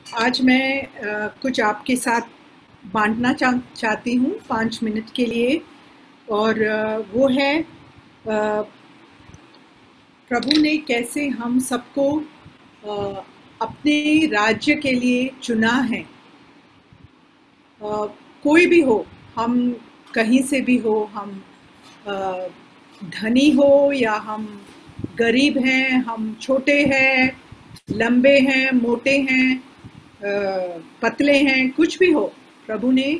आज मैं कुछ आपके साथ बांटना चाहती हूँ 5 मिनट के लिए। और वो है प्रभु ने कैसे हम सबको अपने राज्य के लिए चुना है। कोई भी हो, हम कहीं से भी हो, हम अ, धनी हो या हम गरीब हैं, हम छोटे हैं, लंबे हैं, मोटे हैं, पतले हैं, कुछ भी हो, प्रभु ने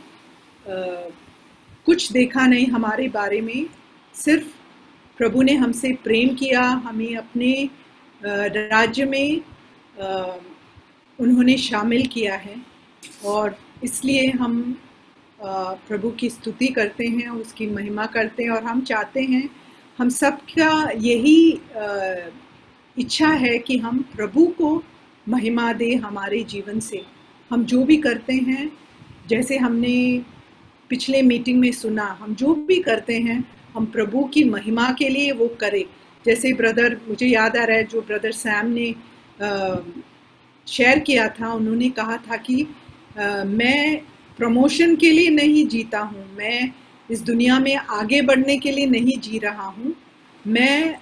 कुछ देखा नहीं हमारे बारे में। सिर्फ प्रभु ने हमसे प्रेम किया, हमें अपने राज्य में उन्होंने शामिल किया है। और इसलिए हम प्रभु की स्तुति करते हैं, उसकी महिमा करते हैं। और हम चाहते हैं, हम सबका यही इच्छा है कि हम प्रभु को महिमा दे हमारे जीवन से। हम जो भी करते हैं, जैसे हमने पिछले मीटिंग में सुना, हम जो भी करते हैं हम प्रभु की महिमा के लिए वो करें। जैसे ब्रदर, मुझे याद आ रहा है जो ब्रदर सैम ने शेयर किया था, उन्होंने कहा था कि मैं प्रमोशन के लिए नहीं जीता हूँ, मैं इस दुनिया में आगे बढ़ने के लिए नहीं जी रहा हूँ, मैं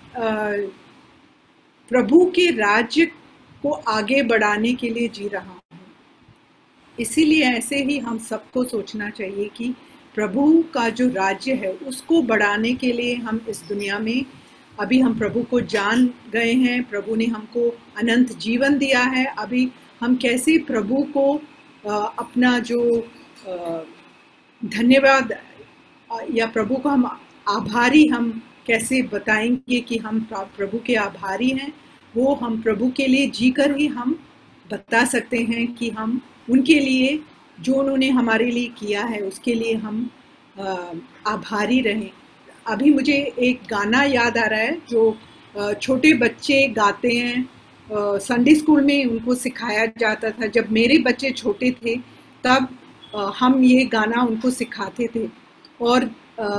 प्रभु के राज्य को आगे बढ़ाने के लिए जी रहा हूँ। इसीलिए ऐसे ही हम सबको सोचना चाहिए कि प्रभु का जो राज्य है उसको बढ़ाने के लिए हम इस दुनिया में, अभी हम प्रभु को जान गए हैं, प्रभु ने हमको अनंत जीवन दिया है। अभी हम कैसे प्रभु को अपना जो धन्यवाद या प्रभु को हम आभारी, हम कैसे बताएंगे कि हम प्रभु के आभारी हैं। वो हम प्रभु के लिए जीकर ही हम बता सकते हैं कि हम उनके लिए, जो उन्होंने हमारे लिए किया है, उसके लिए हम आभारी रहें। अभी मुझे एक गाना याद आ रहा है जो छोटे बच्चे गाते हैं, संडे स्कूल में उनको सिखाया जाता था। जब मेरे बच्चे छोटे थे तब हम ये गाना उनको सिखाते थे। और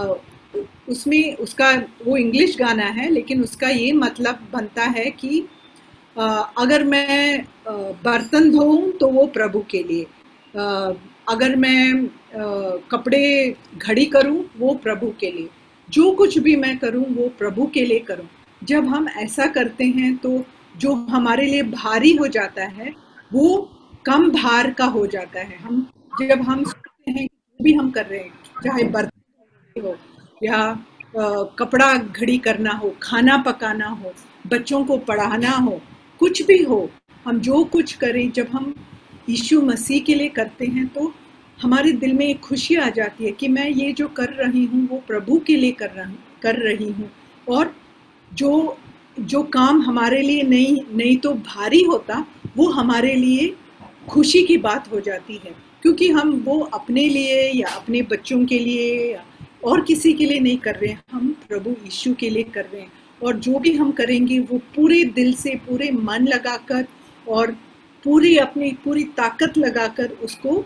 उसमें उसका, वो इंग्लिश गाना है लेकिन उसका ये मतलब बनता है कि अगर मैं बर्तन धोऊं तो वो प्रभु के लिए, अगर मैं कपड़े घड़ी करूं वो प्रभु के लिए, जो कुछ भी मैं करूं वो प्रभु के लिए करूं। जब हम ऐसा करते हैं तो जो हमारे लिए भारी हो जाता है वो कम भार का हो जाता है। हम जब हम सोचते हैं जो भी हम कर रहे हैं, चाहे बर्तन हो या कपड़ा घड़ी करना हो, खाना पकाना हो, बच्चों को पढ़ाना हो, कुछ भी हो, हम जो कुछ करें जब हम यीशु मसीह के लिए करते हैं तो हमारे दिल में एक खुशी आ जाती है कि मैं ये जो कर रही हूँ वो प्रभु के लिए कर रही हूँ। और जो जो काम हमारे लिए नहीं तो भारी होता, वो हमारे लिए खुशी की बात हो जाती है, क्योंकि हम वो अपने लिए या अपने बच्चों के लिए या और किसी के लिए नहीं कर रहे हैं, हम प्रभु यीशु के लिए कर रहे हैं। और जो भी हम करेंगे वो पूरे दिल से, पूरे मन लगाकर और पूरी अपनी पूरी ताकत लगाकर उसको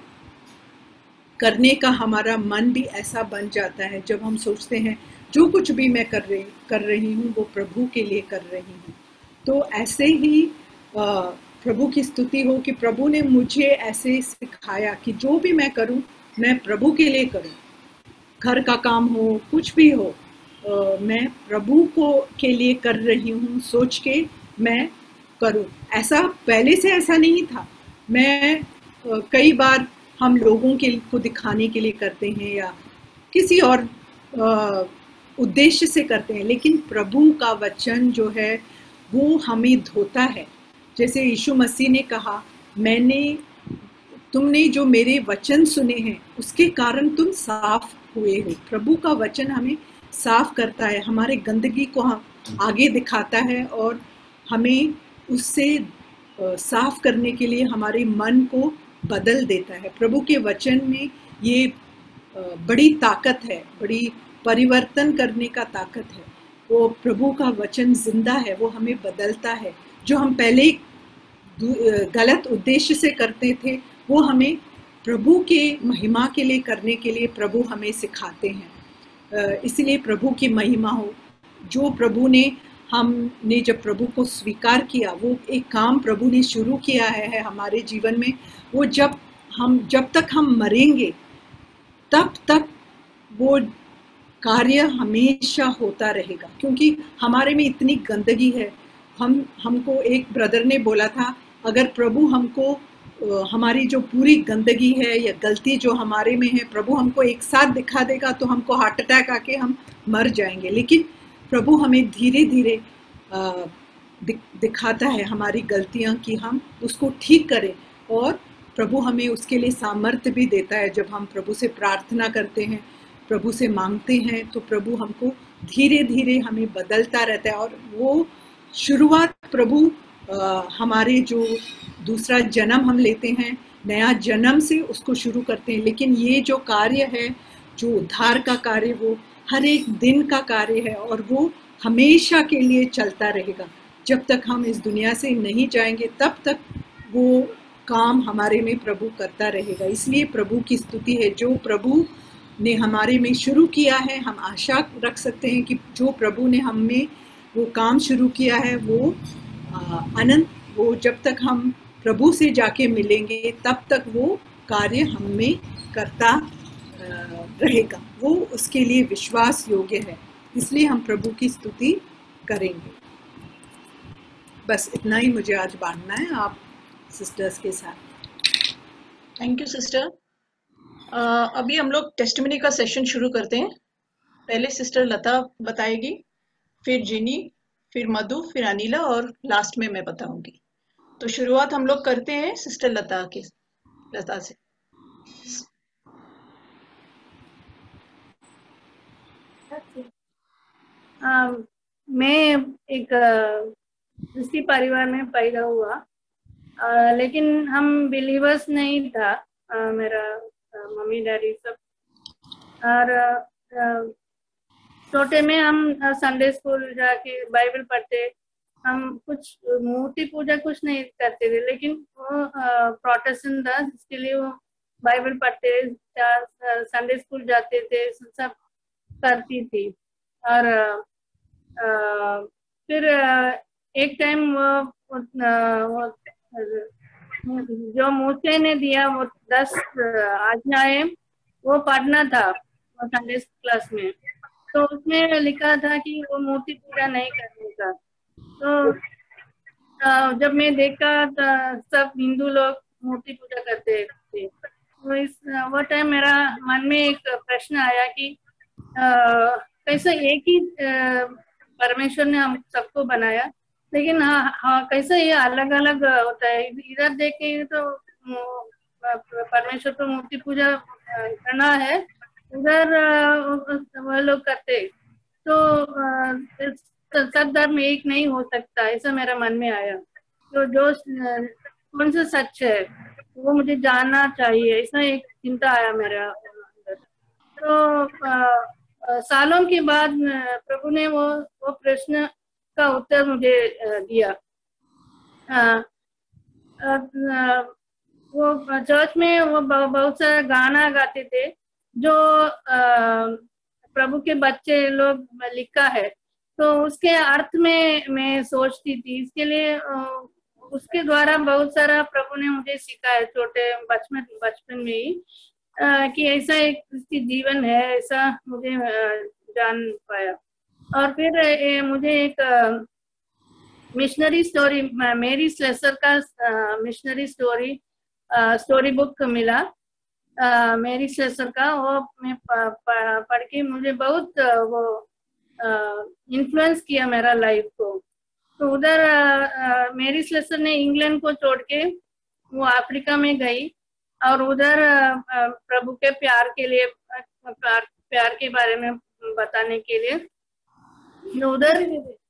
करने का हमारा मन भी ऐसा बन जाता है। जब हम सोचते हैं जो कुछ भी मैं कर रही हूँ वो प्रभु के लिए कर रही हूँ। तो ऐसे ही प्रभु की स्तुति हो कि प्रभु ने मुझे ऐसे सिखाया कि जो भी मैं करूँ मैं प्रभु के लिए करूँ। घर का काम हो, कुछ भी हो, मैं प्रभु को के लिए कर रही हूँ सोच के मैं करूँ। ऐसा पहले से ऐसा नहीं था। मैं कई बार हम लोगों के को दिखाने के लिए करते हैं या किसी और उद्देश्य से करते हैं, लेकिन प्रभु का वचन जो है वो हमें धोता है। जैसे यीशु मसीह ने कहा, तुमने जो मेरे वचन सुने हैं उसके कारण तुम साफ हुए हो। प्रभु का वचन हमें साफ करता है, हमारे गंदगी को हम आगे दिखाता है और हमें उससे साफ करने के लिए हमारे मन को बदल देता है। प्रभु के वचन में ये बड़ी ताकत है, बड़ी परिवर्तन करने का ताकत है। वो प्रभु का वचन जिंदा है, वो हमें बदलता है। जो हम पहले गलत उद्देश्य से करते थे वो हमें प्रभु के महिमा के लिए करने के लिए प्रभु हमें सिखाते हैं। इसलिए प्रभु की महिमा हो। जो प्रभु ने हमने जब प्रभु को स्वीकार किया, वो एक काम प्रभु ने शुरू किया है हमारे जीवन में, वो जब तक हम मरेंगे तब तक वो कार्य हमेशा होता रहेगा, क्योंकि हमारे में इतनी गंदगी है। हमको एक ब्रदर ने बोला था, अगर प्रभु हमको हमारी जो पूरी गंदगी है या गलती जो हमारे में है, प्रभु हमको एक साथ दिखा देगा तो हमको हार्ट अटैक आके हम मर जाएंगे। लेकिन प्रभु हमें धीरे धीरे दिखाता है हमारी गलतियां कि हम उसको ठीक करें, और प्रभु हमें उसके लिए सामर्थ्य भी देता है। जब हम प्रभु से प्रार्थना करते हैं, प्रभु से मांगते हैं, तो प्रभु हमको धीरे धीरे हमें बदलता रहता है। और वो शुरुआत प्रभु हमारे जो दूसरा जन्म हम लेते हैं, नया जन्म से उसको शुरू करते हैं। लेकिन ये जो कार्य है, जो उद्धार का कार्य, वो हर एक दिन का कार्य है, और वो हमेशा के लिए चलता रहेगा। जब तक हम इस दुनिया से नहीं जाएंगे तब तक वो काम हमारे में प्रभु करता रहेगा। इसलिए प्रभु की स्तुति है। जो प्रभु ने हमारे में शुरू किया है, हम आशा रख सकते हैं कि जो प्रभु ने हम में वो काम शुरू किया है, वो अनंत, वो जब तक हम प्रभु से जाके मिलेंगे तब तक वो कार्य हम में करता रहेगा। वो उसके लिए विश्वास योग्य है, इसलिए हम प्रभु की स्तुति करेंगे। बस इतना ही मुझे आज बांटना है आप सिस्टर्स के साथ। Thank you sister. अभी हम लोग टेस्टिमनी का सेशन शुरू करते हैं। पहले सिस्टर लता बताएगी, फिर जिनी, फिर मधु, फिर अनिला, और लास्ट में मैं बताऊंगी। तो शुरुआत हम लोग करते हैं सिस्टर लता से। मैं एक क्रिस्ती परिवार में पैदा हुआ, लेकिन हम बिलीवर्स नहीं था, मेरा मम्मी डैडी सब। और छोटे में हम संडे स्कूल जाके बाइबल पढ़ते। हम कुछ मूर्ति पूजा कुछ नहीं करते थे, लेकिन वो प्रोटेस्टेंट था, जिसके लिए वो बाइबल पढ़ते, संडे स्कूल जाते थे, सब करती थी। और फिर एक टाइम वो जो मूसे ने दिया, वो 10 आज्ञाएं वो पढ़ना था संडे क्लास में। तो उसमें लिखा था कि वो मूर्ति पूजा नहीं करने का। तो जब मैं देखा तो सब हिंदू लोग मूर्ति पूजा करते थे। तो वो टाइम मेरा मन में एक प्रश्न आया कि कैसे एक ही परमेश्वर ने हम सबको बनाया, लेकिन कैसे ये अलग अलग होता है। इधर देखे तो परमेश्वर को मूर्ति पूजा करना है, उधर वो लोग करते। तो सब धर्म एक नहीं हो सकता, ऐसा मेरा मन में आया। तो जो कौन सा सच है वो मुझे जानना चाहिए, ऐसा एक चिंता आया मेरा अंदर। तो सालों के बाद प्रभु ने वो प्रश्न का उत्तर मुझे दिया। वो चर्च में वो बहुत सारा गाना गाते थे जो प्रभु के बच्चे लोग लिखा है। तो उसके अर्थ में मैं सोचती थी, इसके लिए उसके द्वारा बहुत सारा प्रभु ने मुझे सिखाया छोटे बचपन में ही, कि ऐसा एक जीवन है, ऐसा मुझे जान पाया। और फिर मुझे एक मिशनरी स्टोरी, मेरी स्लेसर का मिशनरी स्टोरी बुक मिला, मेरी स्लेसर का। वो मैं पढ़ के मुझे बहुत वो इन्फ्लुएंस किया मेरा लाइफ को। तो उधर मेरी स्लेसर ने इंग्लैंड को छोड़ के वो अफ्रीका में गई, और उधर प्रभु के प्यार के लिए, प्यार के बारे में बताने के लिए उधर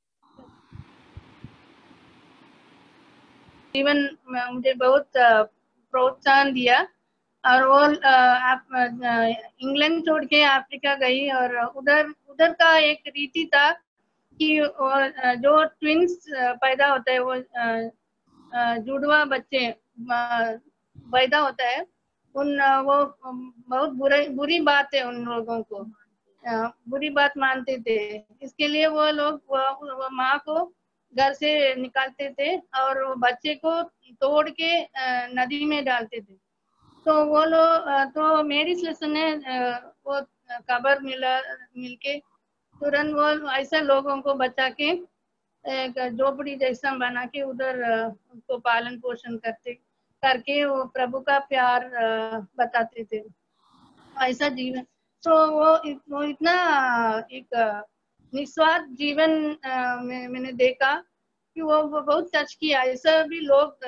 जीवन मुझे बहुत प्रोत्साहन दिया। और वो इंग्लैंड छोड़ के अफ्रीका गई, और उधर का एक रीति था कि जो ट्विंस पैदा होता है, वो जुड़वा बच्चे पैदा होता है, वो बहुत बुरी बात है उन लोगों को। बुरी बात मानते थे। इसके लिए वो लोग वो माँ को घर से निकालते थे और वो बच्चे को तोड़ के नदी में डालते थे। तो वो लोग तो मेरी सिस्टर ने वो खबर मिलके तुरंत वो ऐसा लोगों को बचा के एक झोपड़ी जैसा बना के उधर उनको पालन पोषण करके वो प्रभु का प्यार बताते थे। ऐसा जीवन तो वो इतना एक निस्वार्थ जीवन मैंने देखा कि वो बहुत टच किया। ऐसा भी लोग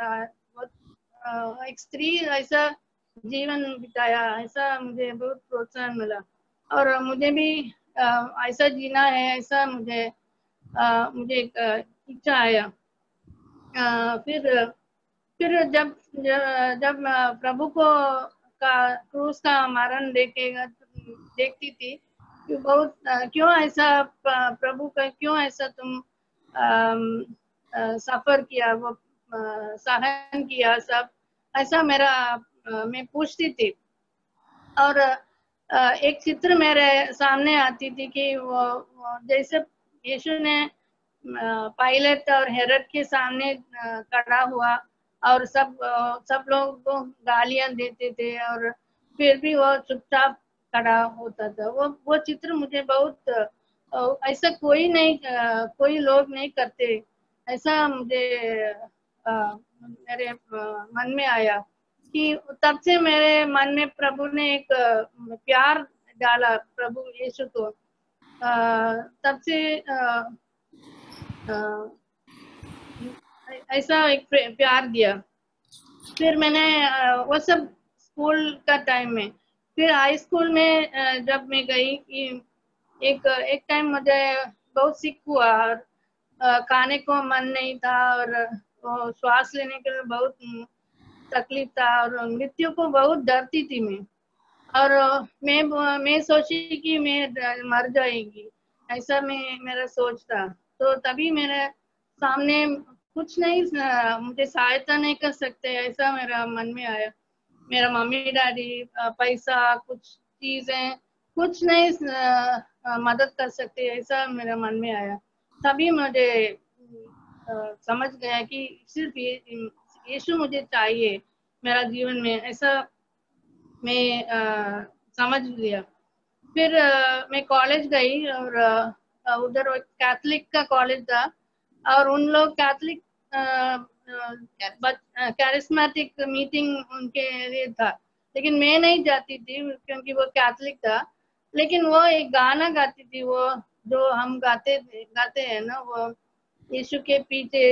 एक स्त्री ऐसा जीवन बिताया, ऐसा मुझे बहुत प्रोत्साहन मिला और मुझे भी ऐसा जीना है, ऐसा मुझे एक इच्छा आया। फिर जब जब प्रभु को का क्रूस का मरण देखती थी कि बहुत क्यों ऐसा प्रभु का क्यों ऐसा तुम सफर किया, वो सहन किया सब, ऐसा मेरा मैं पूछती थी। और एक चित्र मेरे सामने आती थी कि वो जैसे यीशु ने पायलट और हेरोद के सामने खड़ा हुआ और सब लोग को गालियां देते थे और फिर भी वो चुपचाप खड़ा होता था। वो चित्र मुझे बहुत ऐसा कोई लोग नहीं करते, ऐसा मुझे मेरे मन में आया कि तब से मेरे मन में प्रभु ने एक प्यार डाला प्रभु यीशु को। तब से ऐसा एक प्यार दिया। फिर मैंने वो सब स्कूल का टाइम में, फिर हाई स्कूल में जब मैं गई कि एक टाइम मुझे बहुत सिक हुआ और खाने को मन नहीं था और श्वास लेने के लिए बहुत तकलीफ था और मृत्यु को बहुत डरती थी मैं। और मैं सोची कि मैं मर जाएगी, ऐसा मेरा सोच था। तो तभी मेरे सामने कुछ नहीं, मुझे सहायता नहीं कर सकते, ऐसा मेरा मन में आया। मेरा मम्मी डैडी पैसा कुछ चीजें कुछ नहीं मदद कर सकते, ऐसा मेरा मन में आया। तभी मुझे समझ गया कि सिर्फ यीशु मुझे चाहिए मेरा जीवन में, ऐसा मैं समझ लिया। फिर मैं कॉलेज गई और उधर कैथलिक का कॉलेज था और उन लोग कैथलिक कैरिस्मेटिक मीटिंग उनके लिए था, लेकिन मैं नहीं जाती थी क्योंकि वो कैथलिक था। लेकिन वो एक गाना गाती थी, वो जो हम गाते हैं ना, वो यीशु के पीछे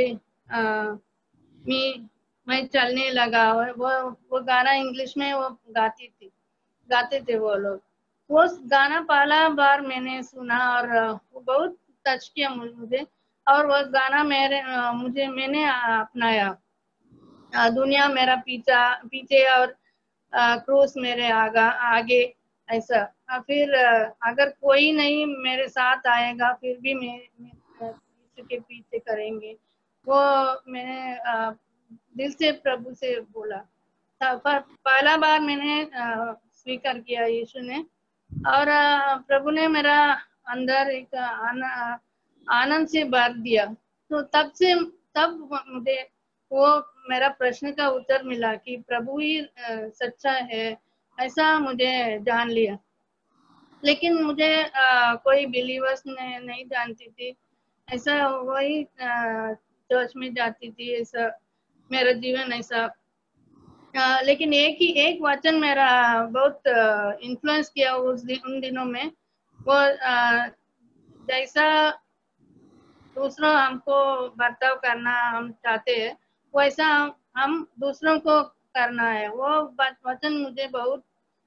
मैं चलने लगा, वो गाना इंग्लिश में वो गाते थे वो लोग। वो गाना पहला बार मैंने सुना और वो बहुत टच किया मुझे और वो गाना मैंने अपनाया। दुनिया मेरा पीछे और क्रूस मेरे आगे, ऐसा। फिर अगर कोई नहीं मेरे साथ आएगा फिर भी मैं यीशु के पीछे करेंगे, वो मैंने दिल से प्रभु से बोला था। पहला बार मैंने स्वीकार किया यीशु ने और प्रभु ने मेरा अंदर एक आनंद से भर दिया। तो तब मुझे वो मेरा प्रश्न का उत्तर मिला कि प्रभु ही सच्चा है, ऐसा मुझे जान लिया। लेकिन मुझे कोई बिलीवर्स नहीं जानती थी, ऐसा वही चर्च में जाती थी, ऐसा मेरा जीवन ऐसा। लेकिन एक वचन मेरा बहुत इन्फ्लुएंस किया उन दिनों में। वो जैसा दूसरों हमको बर्ताव करना हम चाहते हैं, वैसा हम दूसरों को करना है। वो वचन मुझे बहुत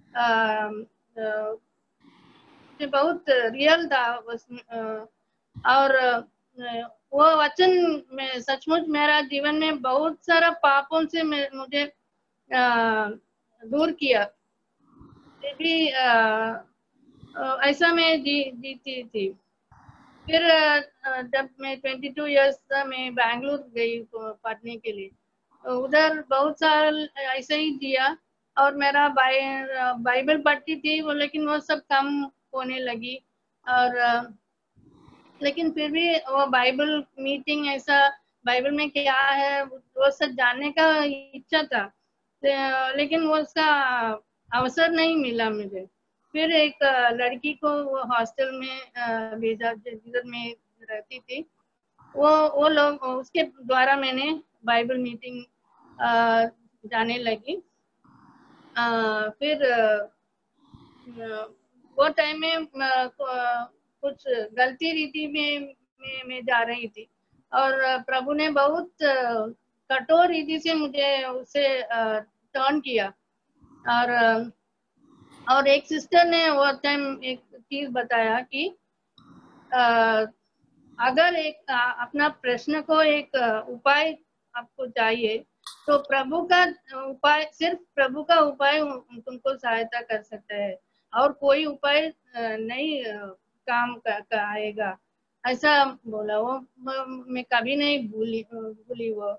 बहुत रियल था और वो वचन में सचमुच मेरा जीवन में बहुत सारा पापों से मुझे दूर किया। भी ऐसा मैं जीती थी। फिर जब मैं 22 इयर्स था, मैं बैंगलोर गई पढ़ने के लिए। उधर बहुत साल ऐसे ही जिया और मेरा बाइबल पढ़ती थी वो, लेकिन वो सब कम होने लगी। और लेकिन फिर भी वो बाइबल मीटिंग, ऐसा बाइबल में क्या है वो सब जानने का इच्छा था, लेकिन वो उसका अवसर नहीं मिला मुझे। फिर एक लड़की को वो हॉस्टल में भेजा जिधर में रहती थी, वो लोग उसके द्वारा मैंने बाइबल मीटिंग जाने लगी। फिर वो टाइम में कुछ गलती रीति में जा रही थी, और प्रभु ने बहुत कठोर रीति से मुझे उससे टर्न किया। और एक सिस्टर ने वो टाइम एक चीज बताया कि अगर एक अपना प्रश्न को एक उपाय आपको चाहिए, तो प्रभु का उपाय, सिर्फ प्रभु का उपाय तुमको सहायता कर सकता है, और कोई उपाय नहीं काम का आएगा, ऐसा बोला। वो मैं कभी नहीं भूली वो।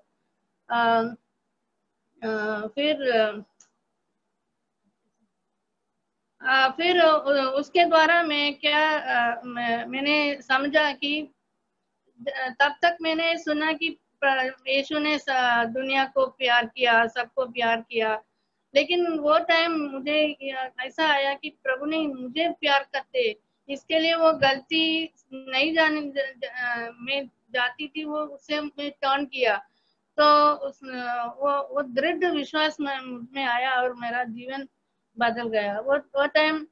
फिर उसके द्वारा मैं क्या मैंने समझा कि तब तक मैंने सुना कि यीशु ने दुनिया को प्यार किया, सबको प्यार किया, लेकिन वो टाइम मुझे ऐसा आया कि प्रभु ने मुझे प्यार करते, इसके लिए वो गलती नहीं जाने में जाती थी, वो उससे मैं टर्न किया। तो वो दृढ़ विश्वास में आया और मेरा जीवन बदल गया। वो टाइम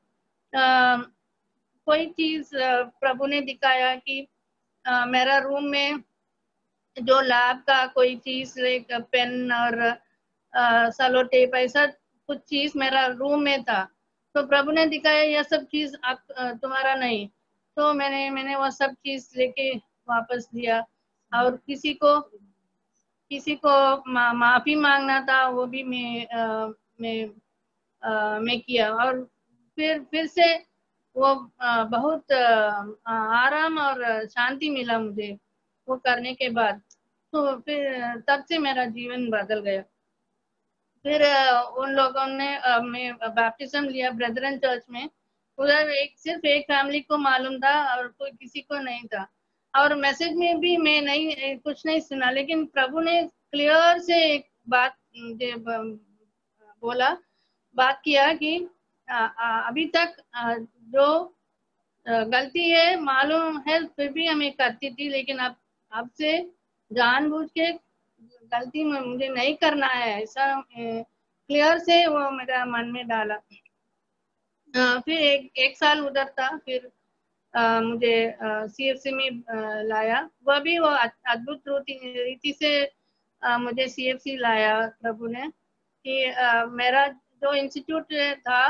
कोई चीज प्रभु ने दिखाया कि मेरा रूम में जो लैब का कोई चीज, एक पेन और सेलो टेप, ऐसा कुछ चीज मेरा रूम में था। तो प्रभु ने दिखाया यह सब चीज आप तुम्हारा नहीं। तो मैंने वो सब चीज लेके वापस दिया, और किसी को माफी मांगना था, वो भी मैं किया। और फिर से वो बहुत आराम और शांति मिला मुझे वो करने के बाद। तो फिर तब से मेरा जीवन बदल गया। फिर उन लोगों ने मैं बैप्टिज्म लिया ब्रदरन चर्च में। उधर सिर्फ एक फैमिली को मालूम था और कोई किसी को नहीं था, और मैसेज में भी मैं नहीं कुछ नहीं सुना, लेकिन प्रभु ने क्लियर से एक बात मुझे बात किया कि अभी तक जो गलती है मालूम है, फिर भी हमें करती थी, लेकिन अब से जानबूझ के गलती में मुझे नहीं करना है, ऐसा क्लियर से वो मेरा मन में डाला। फिर एक साल उधर था, फिर मुझे सीएफसी में लाया। वह भी वो अद्भुत रीति से मुझे सीएफसी लाया प्रभु ने, कि मेरा जो इंस्टीट्यूट था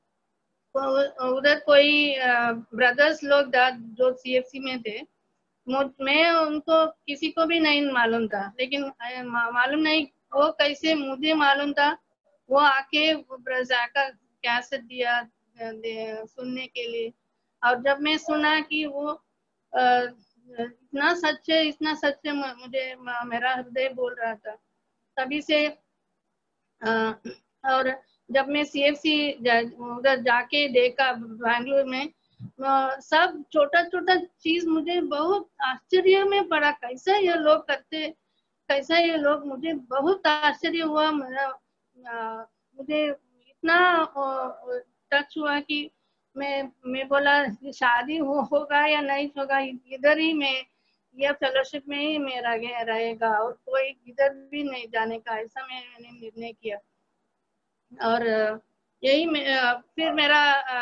उधर कोई ब्रदर्स लोग जो सीएफसी में थे, मैं उनको किसी को भी नहीं मालूम था, लेकिन मालूम नहीं वो कैसे मुझे मालूम था। वो आके ब्रजा का कैसेट दिया सुनने के लिए, और जब मैं सुना कि वो इतना सच है, मुझे मेरा हृदय बोल रहा था तभी से। और जब मैं सीएफसी उधर जाके देखा बैंगलोर में, सब छोटा छोटा चीज मुझे बहुत आश्चर्य में पड़ा, कैसा ये लोग करते, कैसा ये लोग, मुझे बहुत आश्चर्य हुआ। मुझे इतना टच हुआ कि मैं बोला शादी होगा या नहीं होगा, इधर ही मैं यह फेलोशिप में ही मेरा रहेगा, और कोई इधर भी नहीं जाने का, ऐसा मैंने निर्णय किया। और यही फिर मेरा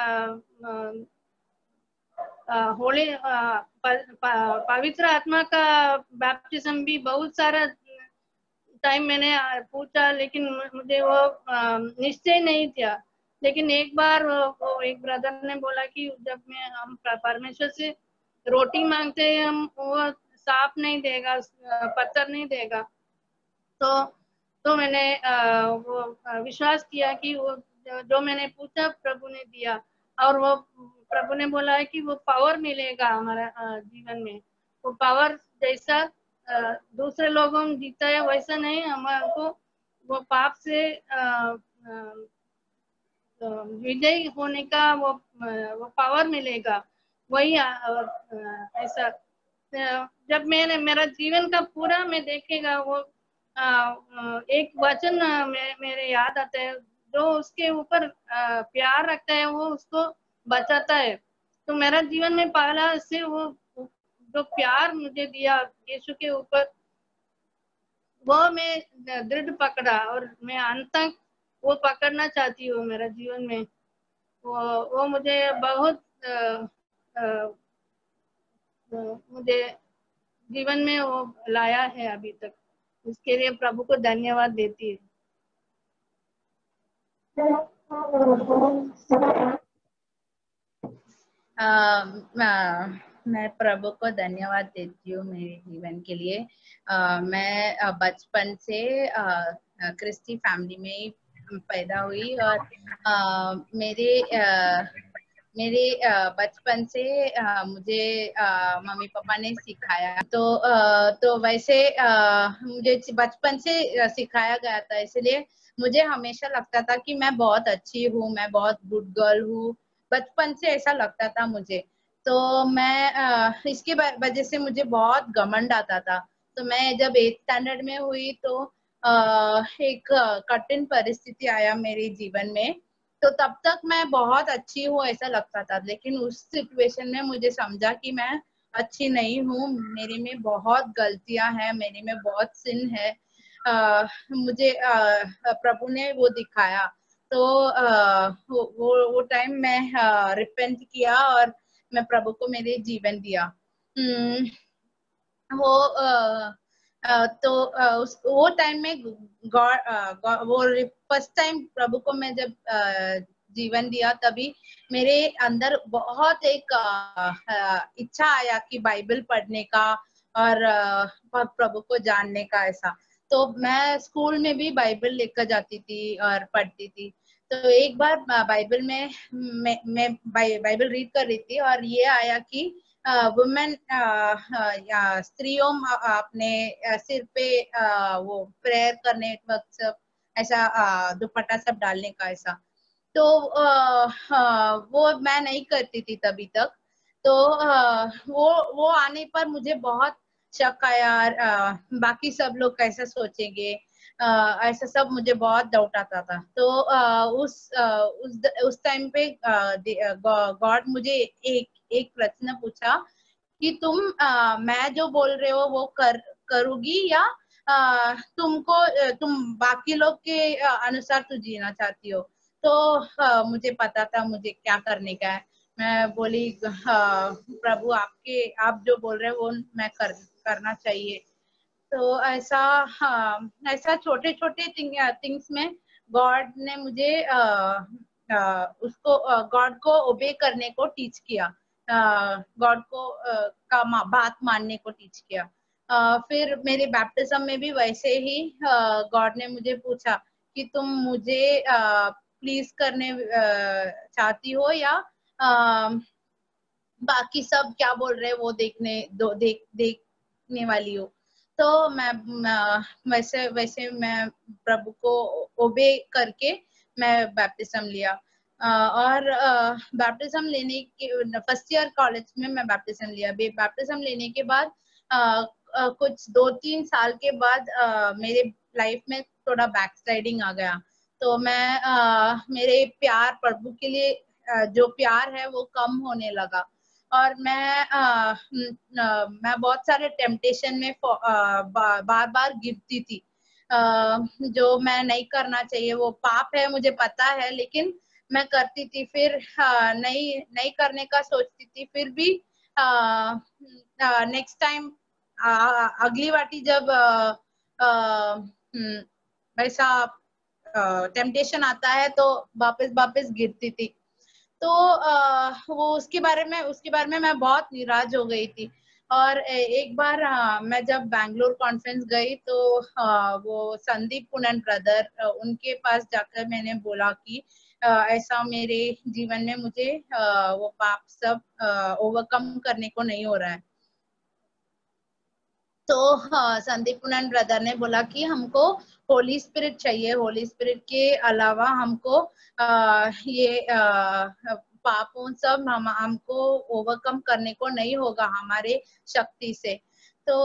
होली पवित्र आत्मा का बैप्टिज्म भी बहुत सारा टाइम मैंने पूछा, लेकिन मुझे वो निश्चय नहीं था। लेकिन एक बार वो एक ब्रदर ने बोला कि जब हम परमेश्वर से रोटी मांगते हैं, हम वो सांप नहीं देगा, पत्थर नहीं देगा। तो मैंने वो विश्वास किया कि वो जो मैंने पूछा प्रभु ने दिया, और वो प्रभु ने बोला है कि वो पावर मिलेगा हमारा जीवन में। वो पावर जैसा दूसरे लोगों में जीता है वैसा नहीं, हमको वो पाप से विजयी होने का वो पावर मिलेगा, वही ऐसा जब मैंने मेरा जीवन का पूरा मैं देखेगा वो एक वचन मेरे याद आता है, जो उसके ऊपर प्यार रखता है वो उसको बचाता है। तो मेरा जीवन में पहला से वो जो प्यार मुझे दिया यीशु के ऊपर, वो मैं दृढ़ पकड़ा और मैं अंत तक वो पकड़ना चाहती हूँ मेरा जीवन में। वो मुझे बहुत मुझे जीवन में वो लाया है अभी तक, उसके लिए प्रभु को धन्यवाद देती है। मैं प्रभु को धन्यवाद देती हूँ मेरे जीवन के लिए। मैं बचपन से क्रिस्टी फैमिली में ही पैदा हुई और मेरे बचपन से मुझे मम्मी पापा ने सिखाया, तो वैसे मुझे बचपन से सिखाया गया था, इसलिए मुझे हमेशा लगता था कि मैं बहुत अच्छी हूँ, मैं बहुत गुड गर्ल हूँ। बचपन से ऐसा लगता था मुझे। तो मैं इसके वजह से मुझे बहुत घमंड आता था। तो मैं जब 8th स्टैंडर्ड में हुई तो एक कठिन परिस्थिति आया मेरे जीवन में। तो तब तक मैं बहुत अच्छी हूँ ऐसा लगता था, लेकिन उस सिचुएशन में मुझे समझा कि मैं अच्छी नहीं हूँ, मेरे में बहुत गलतियां हैं, मेरे में बहुत सिन है। मुझे प्रभु ने वो दिखाया। तो वो टाइम मैं रिपेंट किया और मैं प्रभु को मेरे जीवन दिया। वो टाइम में वो फर्स्ट टाइम प्रभु को मैं जब जीवन दिया, तभी मेरे अंदर बहुत एक इच्छा आया कि बाइबल पढ़ने का और प्रभु को जानने का ऐसा। तो मैं स्कूल में भी बाइबल लेकर जाती थी और पढ़ती थी। तो एक बार बाइबल में मैं बाइबल रीड कर रही थी और ये आया कि वुमेन स्त्रियों अपने सिर पे वो प्रेयर करने वक्त सब ऐसा दुपट्टा सब डालने का ऐसा। तो वो मैं नहीं करती थी तभी तक। तो वो आने पर मुझे बहुत शक आया, बाकी सब लोग कैसे सोचेंगे, ऐसा सब मुझे बहुत डाउट आता था। तो उस टाइम पे गॉड मुझे एक प्रश्न पूछा कि मैं जो बोल रहे हो वो करोगी या तुम बाकी लोग के अनुसार तू जीना चाहती हो। तो मुझे पता था मुझे क्या करने का है। मैं बोली प्रभु आप जो बोल रहे हो वो मैं करना चाहिए। तो ऐसा छोटे छोटे थिंग्स में गॉड ने मुझे उसको गॉड को ओबे करने को टीच किया, गॉड को का बात मानने को टीच किया। फिर मेरे बैप्टिज्म में भी वैसे ही गॉड ने मुझे पूछा कि तुम मुझे प्लीज करने चाहती हो या बाकी सब क्या बोल रहे हैं वो देखने वाली हो। तो मैं वैसे मैं प्रभु को ओबे करके मैं बैप्टिज्म लिया। और बैप्टिज्म लेने के फर्स्ट ईयर कॉलेज में मैं बैप्टिज्म लिया। बैप्टिज्म लेने के बाद कुछ 2-3 साल के बाद मेरे लाइफ में थोड़ा बैकस्लाइडिंग आ गया। तो मैं मेरे प्यार प्रभु के लिए जो प्यार है वो कम होने लगा और मैं बहुत सारे टेम्पटेशन में बार बार गिरती थी। जो मैं नहीं करना चाहिए, वो पाप है मुझे पता है, लेकिन मैं करती थी। फिर नहीं करने का सोचती थी, फिर भी नेक्स्ट टाइम अगली वाटी जब वैसा टेम्पटेशन आता है तो वापस गिरती थी। तो वो उसके बारे में मैं बहुत निराश हो गई थी। और एक बार मैं जब बैंगलोर कॉन्फ्रेंस गई तो वो संदीप पुनन ब्रदर उनके पास जाकर मैंने बोला कि ऐसा मेरे जीवन में मुझे वो पाप सब ओवरकम करने को नहीं हो रहा है। तो संदीप पुनन ब्रदर ने बोला कि हमको होली स्पिरिट चाहिए, होली स्पिरिट के अलावा हमको ये पापों सब हमको ओवरकम करने को नहीं होगा हमारे शक्ति से। तो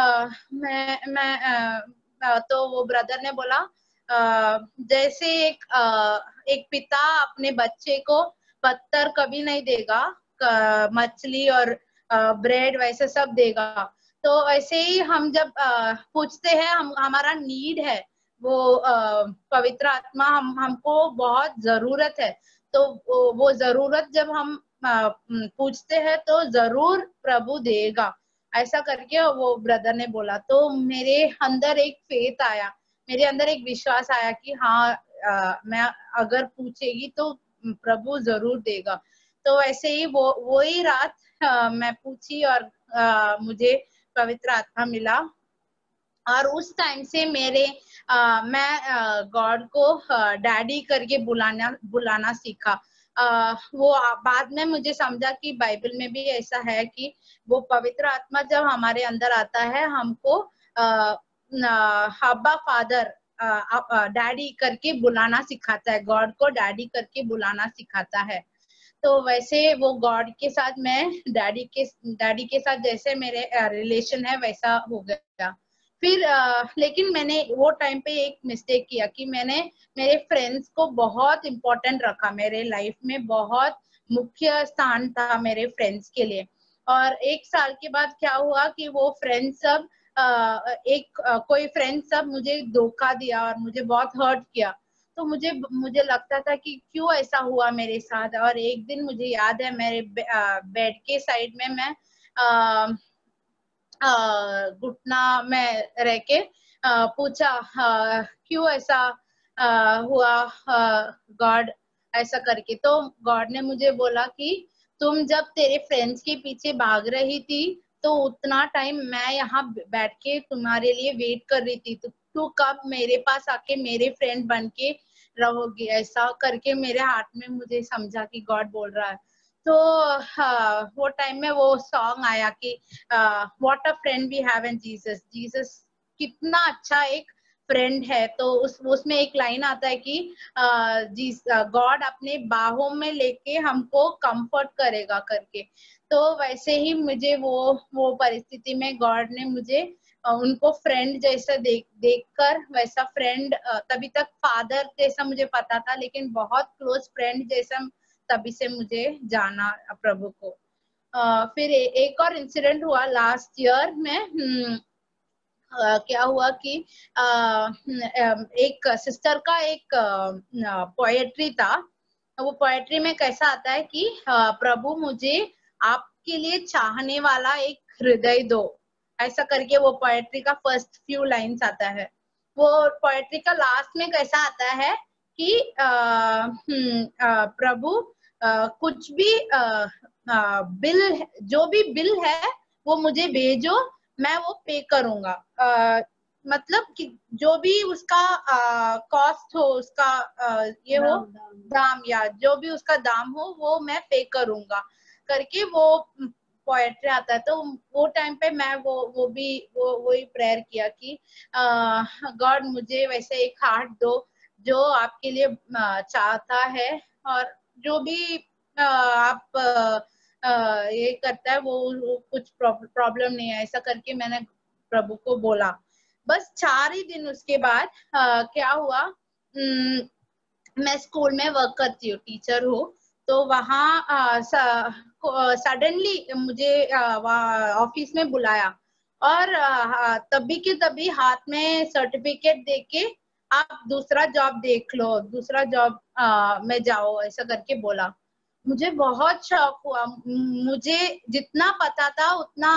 तो वो ब्रदर ने बोला जैसे एक पिता अपने बच्चे को पत्थर कभी नहीं देगा, मछली और ब्रेड वैसे सब देगा। तो ऐसे ही हम जब पूछते हैं, हमारा नीड है वो पवित्र आत्मा हमको बहुत जरूरत है। तो वो जरूरत जब हम पूछते हैं तो जरूर प्रभु देगा, ऐसा करके वो ब्रदर ने बोला। तो मेरे अंदर एक फेथ आया, मेरे अंदर एक विश्वास आया कि हाँ मैं अगर पूछेगी तो प्रभु जरूर देगा। तो ऐसे ही वो ही रात मैं पूछी और मुझे पवित्र आत्मा मिला। और उस टाइम से मैं गॉड को डैडी करके बुलाना सीखा। वो बाद में मुझे समझा कि बाइबल में भी ऐसा है कि वो पवित्र आत्मा जब हमारे अंदर आता है हमको अब्बा फादर डैडी करके बुलाना सिखाता है, गॉड को डैडी करके बुलाना सिखाता है। तो वैसे वो गॉड के साथ मैं डैडी के साथ जैसे मेरे रिलेशन है वैसा हो गया। फिर लेकिन मैंने वो टाइम पे एक मिस्टेक किया कि मैंने मेरे फ्रेंड्स को बहुत इम्पोर्टेंट रखा, मेरे लाइफ में बहुत मुख्य स्थान था मेरे फ्रेंड्स के लिए। और एक साल के बाद क्या हुआ कि वो फ्रेंड्स सब कोई फ्रेंड सब मुझे धोखा दिया और मुझे बहुत हर्ट किया। तो मुझे लगता था कि क्यों ऐसा हुआ मेरे साथ। और एक दिन मुझे याद है मेरे बेड के साइड में मैं घुटना में रह के पूछा क्यों ऐसा हुआ गॉड, ऐसा करके। तो गॉड ने मुझे बोला कि तुम जब तेरे फ्रेंड्स के पीछे भाग रही थी तो उतना टाइम मैं यहाँ बैठ के तुम्हारे लिए वेट कर रही थी, तो तू कब मेरे पास आके मेरे फ्रेंड बन के रहोगी, ऐसा करके मेरे हाथ में मुझे समझा कि गॉड बोल रहा है। तो वो टाइम में वो सॉन्ग आया कि what a friend we have in Jesus, Jesus कितना अच्छा एक फ्रेंड है। तो उसमें एक लाइन आता है कि गॉड अपने बाहों में लेके हमको कंफर्ट करेगा करके। तो वैसे ही मुझे वो परिस्थिति में गॉड ने मुझे उनको फ्रेंड जैसा देखकर वैसा फ्रेंड, तभी तक फादर जैसा मुझे पता था लेकिन बहुत क्लोज फ्रेंड जैसा तभी से मुझे जाना प्रभु को। फिर एक और इंसिडेंट हुआ लास्ट ईयर में। क्या हुआ कि एक सिस्टर का एक पोएट्री था। वो पोएट्री में कैसा आता है कि प्रभु मुझे आपके लिए चाहने वाला एक हृदय दो, ऐसा करके वो पोएट्री का फर्स्ट फ्यू लाइन्स आता है। वो पोएट्री का लास्ट में कैसा आता है कि प्रभु कुछ भी बिल, जो भी बिल है वो मुझे भेजो, मैं वो पे करूंगा। मतलब कि जो भी उसका कॉस्ट हो, उसका ये हो दाम, या जो भी उसका दाम हो वो मैं पे करूंगा करके वो पोएट्री आता है। तो वो टाइम पे मैं वही प्रेयर किया कि गॉड मुझे वैसे एक हार्ट दो जो आपके लिए चाहता है, और जो भी आप ये करता है वो कुछ प्रॉब्लम नहीं है, ऐसा करके मैंने प्रभु को बोला। बस 4 ही दिन उसके बाद क्या हुआ, मैं स्कूल में वर्क करती हूँ, टीचर हूँ। तो वहाँ सडनली मुझे ऑफिस में बुलाया और तभी के तभी हाथ में सर्टिफिकेट देके आप दूसरा जॉब देख लो, दूसरा जॉब में जाओ, ऐसा करके बोला। मुझे बहुत शौक हुआ। मुझे जितना पता था उतना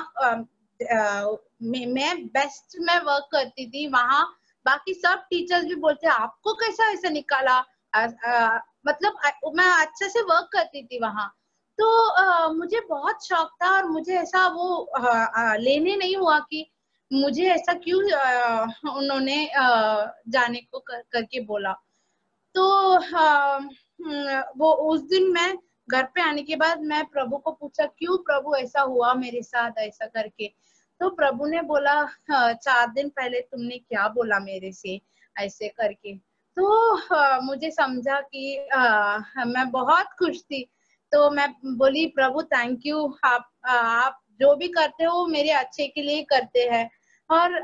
मैं बेस्ट में वर्क करती थी वहाँ। बाकी सब टीचर्स भी बोलते आपको कैसा ऐसा निकाला, मतलब मैं अच्छे से वर्क करती थी वहाँ। तो मुझे बहुत शौक था और मुझे ऐसा वो लेने नहीं हुआ कि मुझे ऐसा क्यों उन्होंने जाने को करके बोला। तो वो उस दिन मैं घर पे आने के बाद मैं प्रभु को पूछा क्यों प्रभु ऐसा हुआ मेरे साथ, ऐसा करके। तो प्रभु ने बोला 4 दिन पहले तुमने क्या बोला मेरे से, ऐसे करके। तो मुझे समझा कि मैं बहुत खुश थी। तो मैं बोली प्रभु थैंक यू, आप जो भी करते हो मेरे अच्छे के लिए करते हैं। और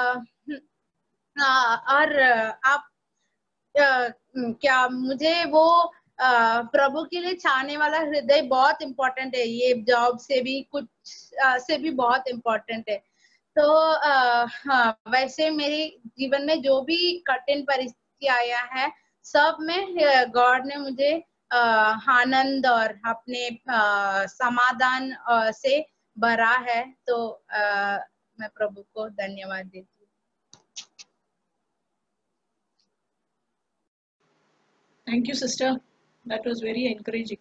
आप क्या मुझे वो प्रभु के लिए चाहने वाला हृदय बहुत इम्पोर्टेंट है। ये जॉब से भी कुछ से भी बहुत इम्पोर्टेंट है। तो हाँ, वैसे मेरे जीवन में जो भी कठिन परिस्थिति आया है, सब में गॉड ने मुझे आनंद और अपने समाधान से भरा है। तो मैं प्रभु को धन्यवाद देती हूँ। Thank you, sister. That was very encouraging.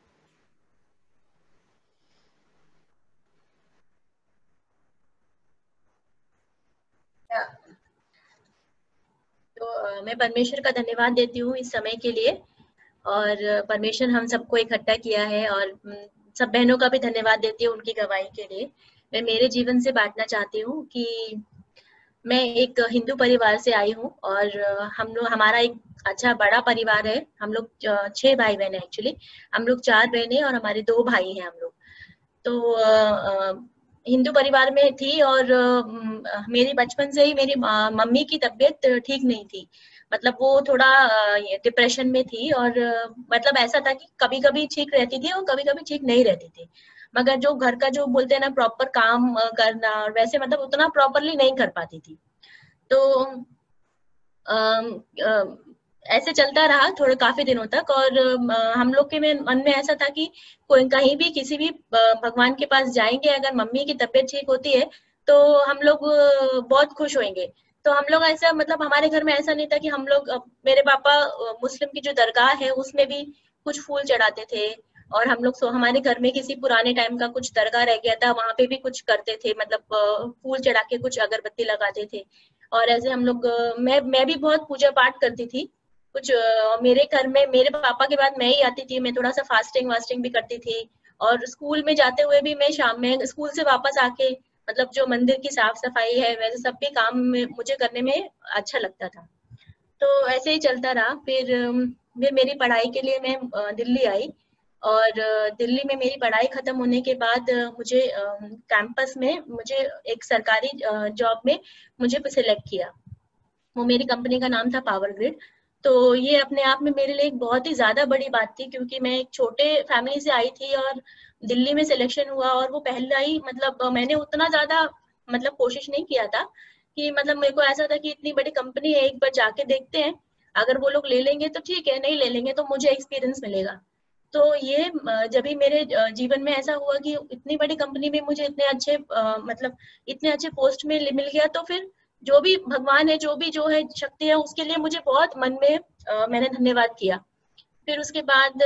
तो मैं परमेश्वर का धन्यवाद देती हूँ इस समय के लिए, और परमेश्वर हम सबको इकट्ठा किया है, और सब बहनों का भी धन्यवाद देती हूँ उनकी गवाही के लिए। मैं मेरे जीवन से बांटना चाहती हूँ कि मैं एक हिंदू परिवार से आई हूँ, और हमारा एक अच्छा बड़ा परिवार है। हम लोग 6 भाई बहन है एक्चुअली। हम लोग 4 बहनें और हमारे 2 भाई हैं हम लोग। तो हिंदू परिवार में थी, और मेरी बचपन से ही मेरी मम्मी की तबीयत ठीक नहीं थी। मतलब वो थोड़ा डिप्रेशन में थी, और मतलब ऐसा था कि कभी कभी ठीक रहती थी और कभी कभी ठीक नहीं रहती थी। मगर जो घर का जो बोलते हैं ना प्रॉपर काम करना, और वैसे मतलब उतना प्रॉपरली नहीं कर पाती थी। तो ऐसे चलता रहा थोड़े काफी दिनों तक, और हम लोग के मन में ऐसा था कि कोई कहीं भी किसी भी भगवान के पास जाएंगे, अगर मम्मी की तबीयत ठीक होती है तो हम लोग बहुत खुश होंगे। तो हम लोग ऐसा मतलब हमारे घर में ऐसा नहीं था कि हम लोग मेरे पापा मुस्लिम की जो दरगाह है उसमें भी कुछ फूल चढ़ाते थे, और हम लोग हमारे घर में किसी पुराने टाइम का कुछ दरगाह रह गया था, वहां पे भी कुछ करते थे, मतलब फूल चढ़ा के कुछ अगरबत्ती लगाते थे। और ऐसे हम लोग मैं भी बहुत पूजा पाठ करती थी कुछ। मेरे घर में मेरे पापा के बाद मैं ही आती थी। मैं थोड़ा सा फास्टिंग वास्टिंग भी करती थी, और स्कूल में जाते हुए भी मैं शाम में स्कूल से वापस आके मतलब जो मंदिर की साफ सफाई है वैसे सब भी काम में मुझे करने में अच्छा लगता था। तो ऐसे ही चलता रहा। फिर मेरी पढ़ाई के लिए मैं दिल्ली आई, और दिल्ली में मेरी पढ़ाई खत्म होने के बाद मुझे कैंपस में मुझे एक सरकारी जॉब में मुझे सिलेक्ट किया। वो मेरी कंपनी का नाम था पावर ग्रिड। तो ये अपने आप में मेरे लिए एक बहुत ही ज्यादा बड़ी बात थी, क्योंकि मैं एक छोटे फैमिली से आई थी और दिल्ली में सिलेक्शन हुआ, और वो पहला ही मतलब मैंने उतना ज्यादा मतलब कोशिश नहीं किया था कि मतलब मेरे को ऐसा था कि इतनी बड़ी कंपनी है, एक बार जाके देखते हैं, अगर वो लोग ले लेंगे तो ठीक है, नहीं ले लेंगे तो मुझे एक्सपीरियंस मिलेगा। तो ये जब भी मेरे जीवन में ऐसा हुआ कि इतनी बड़ी कंपनी में मुझे इतने अच्छे मतलब इतने अच्छे पोस्ट में मिल गया, तो फिर जो भी भगवान है, जो भी जो है शक्ति है, उसके लिए मुझे बहुत मन में मैंने धन्यवाद किया। फिर उसके बाद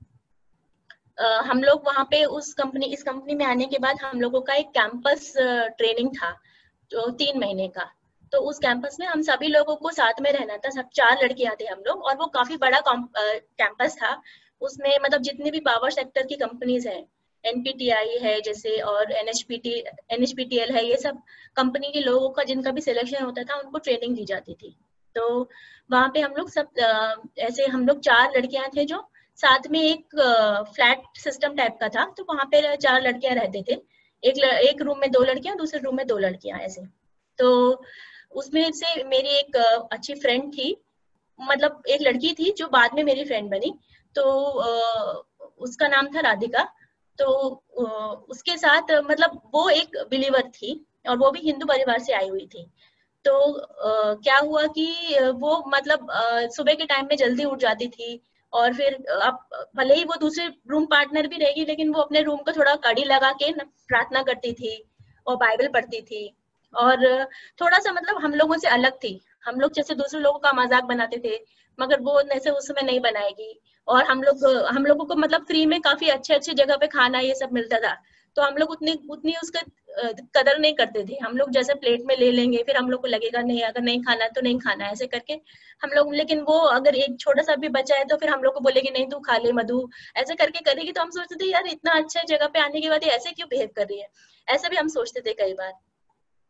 हम लोग वहाँ पे इस कंपनी में आने के बाद हम लोगों का एक कैंपस ट्रेनिंग था जो 3 महीने का। तो उस कैंपस में हम सभी लोगों को साथ में रहना था। सब 4 लड़कियां थे हम लोग, और वो काफी बड़ा कैंपस था। उसमें मतलब जितनी भी पावर सेक्टर की कंपनीज हैं, एनपीटीआई है जैसे, और एनएचपीटीएल है, ये सब कंपनी के लोगों का जिनका भी सिलेक्शन होता था उनको ट्रेनिंग दी जाती थी। तो वहाँ पे हम लोग सब ऐसे हम लोग 4 लड़कियां थे जो साथ में एक फ्लैट सिस्टम टाइप का था। तो वहाँ पे 4 लड़कियां रहते थे, एक रूम में 2 लड़कियां, दूसरे रूम में 2 लड़कियां ऐसे। तो उसमें से मेरी एक अच्छी फ्रेंड थी, मतलब एक लड़की थी जो बाद में मेरी फ्रेंड बनी। तो उसका नाम था राधिका। तो उसके साथ मतलब वो एक बिलीवर थी, और वो भी हिंदू परिवार से आई हुई थी। तो क्या हुआ कि वो मतलब सुबह के टाइम में जल्दी उठ जाती थी, और फिर अब भले ही वो दूसरे रूम पार्टनर भी रहेगी, लेकिन वो अपने रूम को थोड़ा कड़ी लगा के प्रार्थना करती थी और बाइबल पढ़ती थी, और थोड़ा सा मतलब हम लोगों से अलग थी। हम लोग जैसे दूसरे लोगों का मजाक बनाते थे, मगर वो ऐसे उस समय नहीं बनाएगी। और हम लोगों को मतलब फ्री में काफी अच्छे अच्छे जगह पे खाना ये सब मिलता था। तो हम लोग उतनी उसका कदर नहीं करते थे। हम लोग जैसे प्लेट में ले लेंगे, फिर हम लोग को लगेगा नहीं, अगर नहीं खाना तो नहीं खाना, ऐसे करके हम लोग। लेकिन वो अगर एक छोटा सा भी बचा है तो फिर हम लोग को बोलेगी नहीं तू खा ले मधु, ऐसे करके करेगी। तो हम सोचते थे यार इतना अच्छा जगह पे आने के बाद ये ऐसे क्यों बिहेव कर रही है, ऐसे भी हम सोचते थे कई बार।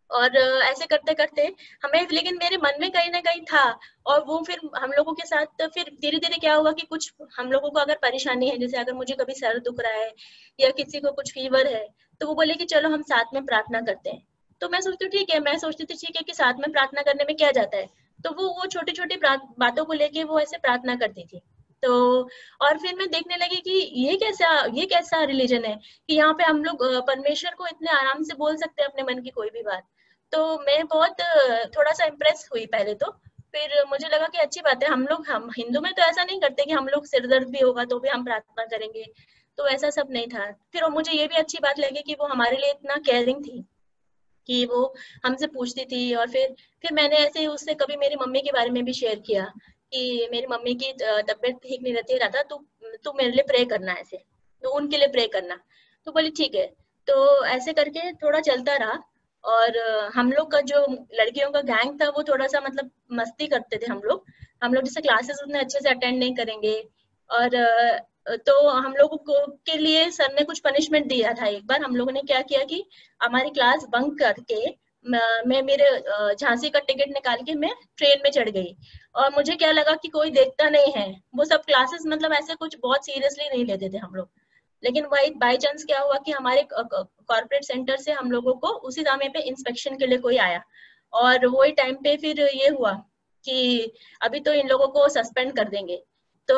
और ऐसे करते करते हमें, लेकिन मेरे मन में कहीं ना कहीं था। और वो फिर हम लोगों के साथ फिर धीरे धीरे क्या हुआ कि कुछ हम लोगों को अगर परेशानी है, जैसे अगर मुझे कभी सर दुख रहा है या किसी को कुछ फीवर है, तो वो बोले कि चलो हम साथ में प्रार्थना करते हैं। तो मैं सोचती हूँ ठीक है, मैं सोचती थी ठीक है कि साथ में प्रार्थना करने में क्या जाता है। तो वो छोटी छोटी बातों को लेके वो ऐसे प्रार्थना करती थी। तो और फिर मैं देखने लगी कि ये कैसा रिलीजन है कि यहाँ पे हम लोग परमेश्वर को इतने आराम से बोल सकते हैं अपने मन की कोई भी बात। तो मैं बहुत थोड़ा सा इम्प्रेस हुई पहले तो। फिर मुझे लगा कि अच्छी बात है, हम हिंदू में तो ऐसा नहीं करते कि हम लोग सिर दर्द भी होगा तो भी हम प्रार्थना करेंगे, तो ऐसा सब नहीं था। फिर मुझे ये भी अच्छी बात लगी कि वो हमारे लिए इतना केयरिंग थी कि वो हमसे पूछती थी। और फिर मैंने ऐसे ही उससे कभी मेरी मम्मी के बारे में भी शेयर किया कि मेरी मम्मी की तबीयत ठीक नहीं रहती, रहता तू मेरे लिए प्रे करना, ऐसे तो उनके लिए प्रे करना। तो बोली ठीक है। तो ऐसे करके थोड़ा चलता रहा। और हम लोग का जो लड़कियों का गैंग था वो थोड़ा सा मतलब मस्ती करते थे हम लोग जैसे क्लासेस उतने अच्छे से अटेंड नहीं करेंगे। और तो हम लोगों को के लिए सर ने कुछ पनिशमेंट दिया था। एक बार हम लोगों ने क्या किया कि हमारी क्लास बंक करके मैं मेरे झांसी का टिकट निकाल के मैं ट्रेन में चढ़ गई। और मुझे क्या लगा कि कोई देखता नहीं है, वो सब क्लासेस मतलब ऐसे कुछ बहुत सीरियसली नहीं लेते थे हम लोग। लेकिन वही बाई चांस क्या हुआ कि हमारे कॉर्पोरेट सेंटर से हम लोगों को उसी समय पे इंस्पेक्शन के लिए कोई आया। और वही टाइम पे फिर ये हुआ कि अभी तो इन लोगों को सस्पेंड कर देंगे। तो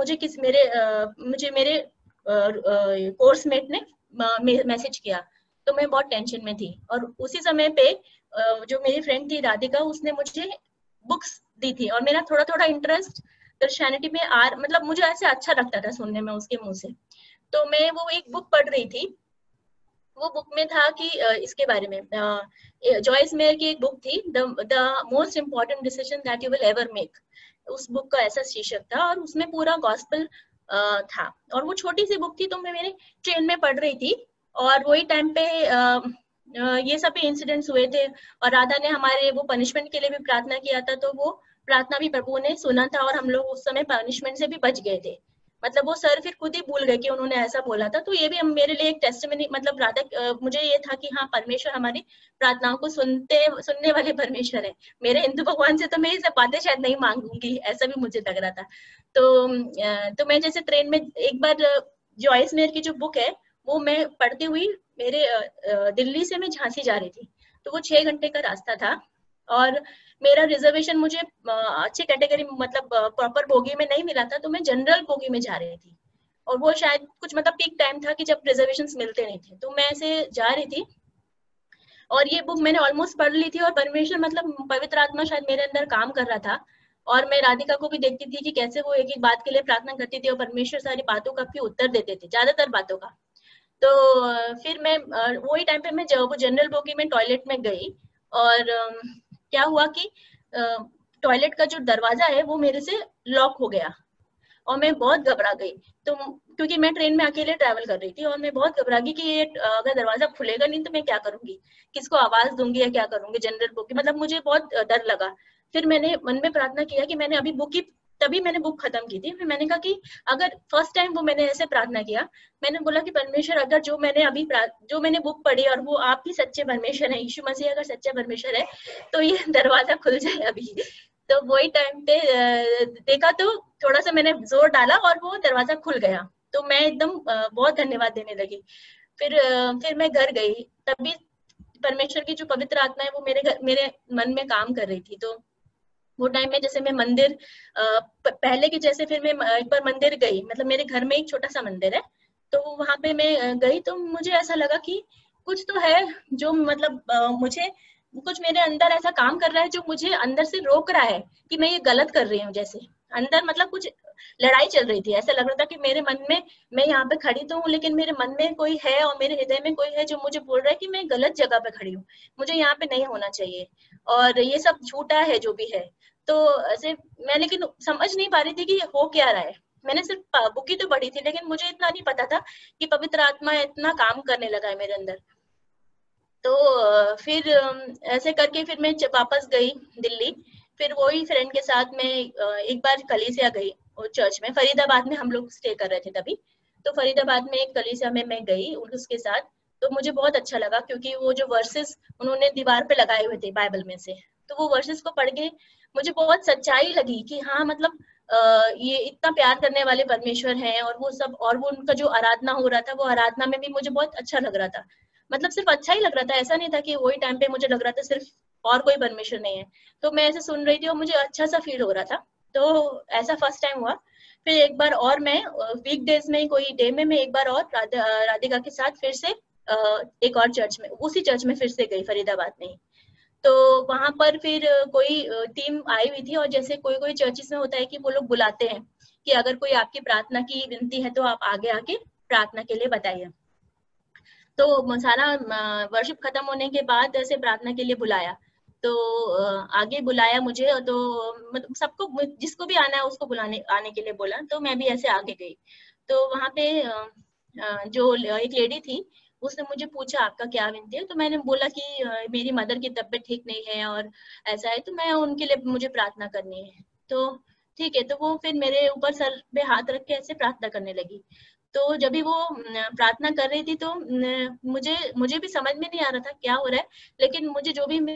मुझे मेरे कोर्स मेट ने मैसेज किया। तो मैं बहुत टेंशन में थी। और उसी समय पे जो मेरी फ्रेंड थी राधिका, उसने मुझे बुक्स दी थी। और मेरा थोड़ा थोड़ा इंटरेस्ट क्रिश्चियनिटी में मतलब मुझे ऐसे अच्छा लगता था सुनने में उसके मुंह से। तो मैं वो एक बुक पढ़ रही थी। वो बुक में था कि इसके बारे में जॉयस मेयर की एक बुक थी, the most important decision that you will ever make. उस बुक का ऐसा शीर्षक था और उसमें पूरा गॉस्पेल था। और वो छोटी सी बुक थी, तो मैं मेरे ट्रेन में पढ़ रही थी। और वही टाइम पे ये सब भी इंसिडेंट्स हुए थे। और राधा ने हमारे वो पनिशमेंट के लिए भी प्रार्थना किया था, तो वो प्रार्थना भी प्रभु ने सुना था और हम लोग उस समय पनिशमेंट से भी बच गए थे। मतलब वो सर फिर खुद ही भूल गए कि उन्होंने ऐसा बोला था। तो ये भी मेरे लिए एक टेस्टिमनी, मतलब राधा मुझे ये था कि हाँ, परमेश्वर हमारी प्रार्थनाओं को सुनने वाले परमेश्वर है। मेरे हिंदू भगवान से तो मैं ये सब बातें शायद नहीं मांगूंगी, ऐसा भी मुझे लग रहा था। तो मैं जैसे ट्रेन में एक बार जॉयस मेयर की जो बुक है वो मैं पढ़ती हुई मेरे दिल्ली से मैं झांसी जा रही थी। तो वो 6 घंटे का रास्ता था। और मेरा रिजर्वेशन मुझे अच्छी कैटेगरी मतलब प्रॉपर बोगी में नहीं मिला था, तो मैं जनरल बोगी में जा रही थी। और वो शायद कुछ मतलब पीक टाइम था कि जब रिजर्वेशंस मिलते नहीं थे। तो मैं ऐसे जा रही थी और ये बुक मैंने ऑलमोस्ट पढ़ ली थी। और परमेश्वर मतलब पवित्र आत्मा शायद मेरे अंदर काम कर रहा था। और मैं राधिका को भी देखती थी कि कैसे वो एक एक बात के लिए प्रार्थना करती थी और परमेश्वर सारी बातों का भी उत्तर देते थे, ज्यादातर बातों का। तो फिर मैं वही टाइम पे मैं वो जनरल बोगी में टॉयलेट में गई। और क्या हुआ कि टॉयलेट का जो दरवाजा है वो मेरे से लॉक हो गया। और मैं बहुत घबरा गई। तो क्योंकि मैं ट्रेन में अकेले ट्रैवल कर रही थी और मैं बहुत घबरा गई कि ये अगर दरवाजा खुलेगा नहीं तो मैं क्या करूंगी, किसको आवाज दूंगी या क्या करूंगी जनरल बुक की, मतलब मुझे बहुत डर लगा। फिर मैंने मन में प्रार्थना किया कि मैंने अभी तभी मैंने बुक खत्म की थी। फिर मैंने कहा कि अगर फर्स्ट टाइम वो मैंने ऐसे प्रार्थना किया, मैंने बोला कि परमेश्वर अगर जो मैंने बुक पढ़ी और वो आप ही सच्चे परमेश्वर है, यीशु मसीह अगर सच्चा परमेश्वर है, तो ये दरवाजा खुल जाए अभी। तो वही टाइम पे देखा तो थोड़ा सा मैंने जोर डाला और वो दरवाजा खुल गया। तो मैं एकदम बहुत धन्यवाद देने लगी। फिर मैं घर गई। तभी परमेश्वर की जो पवित्र आत्मा है वो मेरे मन में काम कर रही थी। तो वो टाइम में जैसे मैं मंदिर पहले की जैसे फिर मैं एक बार मंदिर गई, मतलब मेरे घर में एक छोटा सा मंदिर है। तो वहां पे मैं गई तो मुझे ऐसा लगा कि कुछ तो है जो मतलब मुझे कुछ मेरे अंदर ऐसा काम कर रहा है जो मुझे अंदर से रोक रहा है कि मैं ये गलत कर रही हूँ। जैसे अंदर मतलब कुछ लड़ाई चल रही थी। ऐसा लग रहा था कि मेरे मन में, मैं यहाँ पे खड़ी तो हूँ लेकिन मेरे मन में कोई है और मेरे हृदय में कोई है जो मुझे बोल रहा है कि मैं गलत जगह पे खड़ी हूँ, मुझे यहाँ पे नहीं होना चाहिए और ये सब झूठा है जो भी है। तो ऐसे मैं लेकिन समझ नहीं पा रही थी कि हो क्या रहा है। मैंने सिर्फ बुक ही तो पढ़ी थी लेकिन मुझे इतना नहीं पता था कि पवित्र आत्मा इतना काम करने लगा है मेरे अंदर। तो फिर ऐसे करके फिर मैं वापस गई दिल्ली। फिर वही फ्रेंड के साथ में एक बार कलीसिया गई चर्च में। फरीदाबाद में हम लोग स्टे कर रहे थे तभी। तो फरीदाबाद में एक कलीसिया में मैं गई उसके साथ। तो मुझे बहुत अच्छा लगा, क्योंकि वो जो वर्सेस उन्होंने दीवार पे लगाए हुए थे बाइबल में से, तो वो वर्सेस को पढ़ के मुझे बहुत सच्चाई लगी कि हाँ मतलब ये इतना प्यार करने वाले परमेश्वर हैं, और वो सब, और वो उनका जो आराधना हो रहा था, वो आराधना में भी मुझे बहुत अच्छा लग रहा था। मतलब सिर्फ अच्छा ही लग रहा था, ऐसा नहीं था कि वही टाइम पे मुझे लग रहा था सिर्फ और कोई परमेश्वर नहीं है। तो मैं ऐसे सुन रही थी और मुझे अच्छा सा फील हो रहा था। तो ऐसा फर्स्ट टाइम हुआ। फिर एक बार और मैं वीक डेज में, कोई डे में मैं एक बार और राधिका के साथ फिर से एक और चर्च में, उसी चर्च में फिर से गई, फरीदाबाद में ही। तो वहां पर फिर कोई टीम आई हुई थी, और जैसे कोई कोई चर्चिस में होता है कि वो लोग बुलाते हैं कि अगर कोई आपकी प्रार्थना की विनती है तो आप आगे आके प्रार्थना के लिए बताइए। तो सारा वर्शिप खत्म होने के बाद ऐसे प्रार्थना के लिए बुलाया, तो आगे बुलाया मुझे, तो मतलब सबको, जिसको भी आना है उसको आने के लिए बोला, तो मैं भी ऐसे आगे गई। तो वहां पे जो एक लेडी थी, उसने मुझे पूछा आपका क्या विनती है, तो मैंने बोला कि मेरी मदर की तबीयत ठीक नहीं है और ऐसा है, तो मैं उनके लिए मुझे प्रार्थना करनी है। तो ठीक है, तो वो फिर मेरे ऊपर सर पे हाथ रख के ऐसे प्रार्थना करने लगी। तो जब भी वो प्रार्थना कर रही थी, तो मुझे भी समझ में नहीं आ रहा था क्या हो रहा है, लेकिन मुझे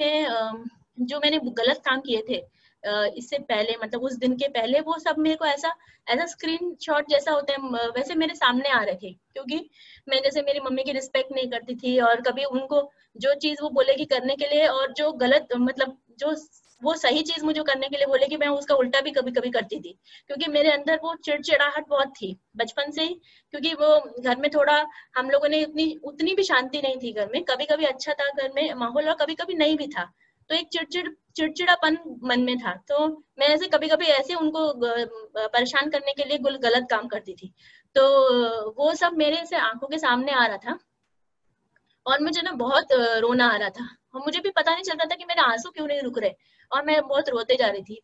जो मैंने गलत काम किए थे इससे पहले, मतलब उस दिन के पहले, वो सब मेरे को ऐसा ऐसा स्क्रीन शॉट जैसा होता है वैसे मेरे सामने आ रहे थे। क्योंकि मैं जैसे मेरी मम्मी की रिस्पेक्ट नहीं करती थी, और कभी उनको जो चीज वो बोलेगी करने के लिए, और जो गलत, मतलब जो वो सही चीज मुझे करने के लिए बोलेगी, मैं उसका उल्टा भी कभी कभी करती थी। क्योंकि मेरे अंदर वो चिड़चिड़ाहट बहुत थी बचपन से ही। क्योंकि वो घर में थोड़ा, हम लोगों ने उतनी भी शांति नहीं थी घर में, कभी कभी अच्छा था घर में माहौल और कभी कभी नहीं भी था। तो एक चिड़चिड़ापन मन में था। तो मैं ऐसे कभी कभी ऐसे उनको परेशान करने के लिए गलत काम करती थी। तो वो सब मेरे से आंखों के सामने आ रहा था, और मुझे ना बहुत रोना आ रहा था, और मुझे भी पता नहीं चल रहा था कि मेरे आंसू क्यों नहीं रुक रहे, और मैं बहुत रोते जा रही थी।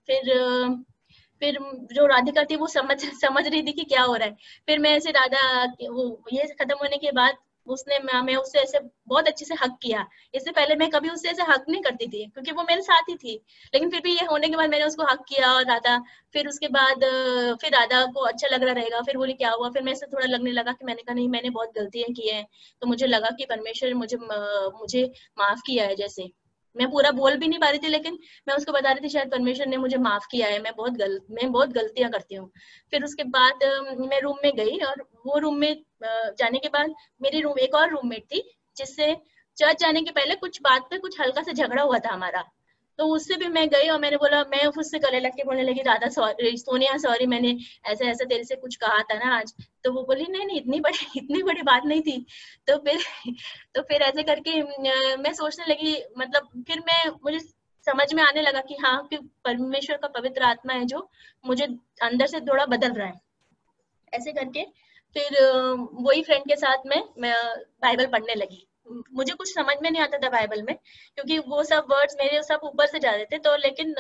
फिर जो राधिका थी वो समझ रही थी कि क्या हो रहा है। फिर मैं ऐसे वो ये खत्म होने के बाद मैं उससे ऐसे बहुत अच्छे से हक किया। इससे पहले मैं कभी उससे ऐसे हक नहीं करती थी, क्योंकि वो मेरे साथ ही थी। लेकिन फिर भी ये होने के बाद मैंने उसको हक किया, और फिर उसके बाद फिर राधा को अच्छा लग रहा रहेगा, फिर बोली क्या हुआ, फिर मैं ऐसे थोड़ा लगने लगा कि मैंने कहा नहीं, मैंने बहुत गलतियां की हैं। तो मुझे लगा कि परमेश्वर मुझे माफ किया है। जैसे मैं पूरा बोल भी नहीं पा रही थी, लेकिन मैं उसको बता रही थी शायद परमेश्वर ने मुझे माफ किया है, मैं बहुत गलतियां करती हूँ। फिर उसके बाद मैं रूम में गई, और वो रूम में जाने के बाद मेरी एक और रूममेट थी, जिससे चर्च जाने के पहले कुछ बात पे कुछ हल्का सा झगड़ा हुआ था हमारा। तो उससे भी मैं गई, और मैंने बोला, मैं उससे गले लग के बोलने लगी, राधा सॉरी, सोनिया सॉरी, मैंने ऐसा ऐसा तेरे से कुछ कहा था ना आज। तो वो बोली नहीं नहीं, इतनी बड़ी बात नहीं थी। तो फिर ऐसे करके मैं सोचने लगी, मतलब फिर मुझे समझ में आने लगा कि हाँ, कि परमेश्वर का पवित्र आत्मा है जो मुझे अंदर से थोड़ा बदल रहा है। ऐसे करके फिर वही फ्रेंड के साथ मैं बाइबल पढ़ने लगी। मुझे कुछ समझ में नहीं आता था बाइबल में, क्योंकि वो सब वर्ड्स मेरे सब ऊपर से जा रहे थे। तो लेकिन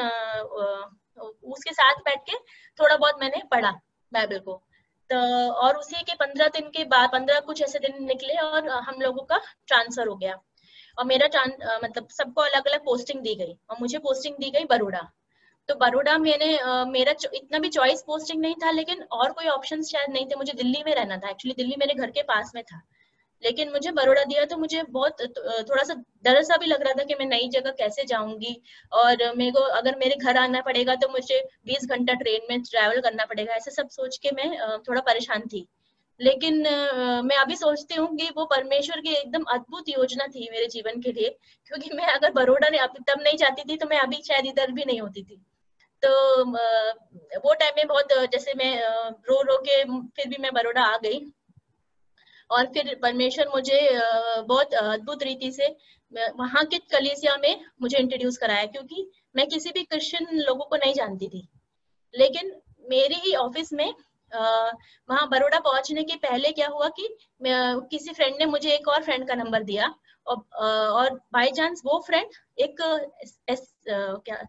उसके साथ बैठ के थोड़ा बहुत मैंने पढ़ा बाइबल को। तो और उसी के 15 दिन के बाद, 15 कुछ ऐसे दिन निकले, और हम लोगों का ट्रांसफर हो गया। और मतलब सबको अलग अलग पोस्टिंग दी गई, और मुझे पोस्टिंग दी गई बड़ौदा। तो बड़ौदा मेरा इतना भी चॉइस पोस्टिंग नहीं था, लेकिन और कोई ऑप्शन शायद नहीं थे। मुझे दिल्ली में रहना था, एक्चुअली दिल्ली मेरे घर के पास में था, लेकिन मुझे बड़ौदा दिया। तो मुझे बहुत थोड़ा सा डर सा भी लग रहा था कि मैं नई जगह कैसे जाऊंगी, और मेरे को अगर मेरे घर आना पड़ेगा तो मुझे 20 घंटा ट्रेन में ट्रैवल करना पड़ेगा। ऐसे सब सोच के मैं थोड़ा परेशान थी। लेकिन मैं अभी सोचती हूँ कि वो परमेश्वर की एकदम अद्भुत योजना थी मेरे जीवन के लिए, क्योंकि मैं अगर बड़ौदा तब नहीं जाती थी, तो मैं अभी शायद इधर भी नहीं होती थी। तो वो टाइम में बहुत जैसे मैं रो रो के फिर भी मैं बड़ौदा आ गई। और फिर परमेश्वर मुझे बहुत अद्भुत रीति से वहां के कलीसिया में मुझे इंट्रोड्यूस कराया, क्योंकि मैं किसी भी क्रिश्चियन लोगों को नहीं जानती थी। लेकिन मेरे ही ऑफिस में वहां बड़ौदा पहुंचने के पहले क्या हुआ कि किसी फ्रेंड ने मुझे एक और फ्रेंड का नंबर दिया, और बाय चांस वो फ्रेंड एक क्या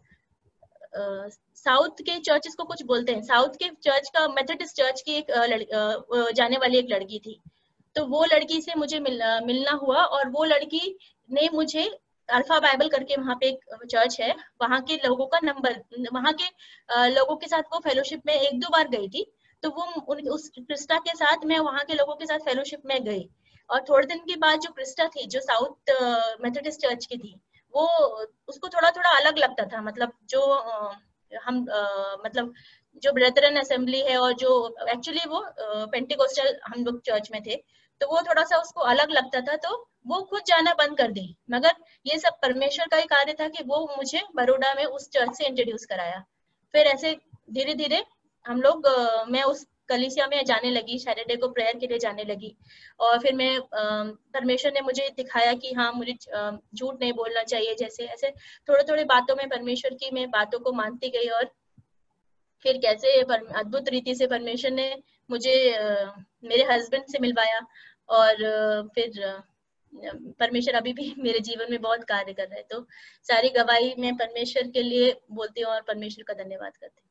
साउथ के चर्चेस को कुछ बोलते हैं, साउथ के चर्च का मेथोडिस्ट चर्च की एक जाने वाली एक लड़की थी। तो वो लड़की से मुझे मिलना हुआ, और वो लड़की ने मुझे अल्फा बाइबल करके वहां पे एक चर्च है, वहां के लोगों का नंबर, वहां के लोगों के साथ वो फेलोशिप में 1-2 बार गई थी। तो वो उस क्रिस्टा के साथ मैं वहां के लोगों के साथ फेलोशिप में गई। और थोड़े दिन के बाद जो क्रिस्टा थी, जो साउथ मेथोडिस्ट चर्च की थी, वो उसको थोड़ा थोड़ा अलग लगता था। मतलब जो हम मतलब जो ब्रेदरन असेंबली है और जो एक्चुअली वो पेंटिकोस्टल हम लोग चर्च में थे, तो वो थोड़ा सा उसको अलग लगता था, तो वो खुद जाना बंद कर दी। मगर ये सब परमेश्वर का ही कार्य था कि वो मुझे बड़ौदा में उस चर्च से इंट्रोड्यूस कराया। फिर ऐसे धीरे धीरे हम लोग मैं उस कलीसिया में जाने लगी, सैटरडे को प्रेयर के लिए जाने लगी। और फिर मैं परमेश्वर ने मुझे दिखाया कि हाँ, मुझे झूठ नहीं बोलना चाहिए। जैसे ऐसे थोड़े थोड़े बातों में परमेश्वर की मैं बातों को मानती गई। और फिर कैसे अद्भुत रीति से परमेश्वर ने मुझे मेरे हस्बैंड से मिलवाया। और फिर परमेश्वर अभी भी मेरे जीवन में बहुत कार्य कर रहे हैं। तो सारी गवाही मैं परमेश्वर के लिए बोलती हूँ और परमेश्वर का धन्यवाद करती हूँ।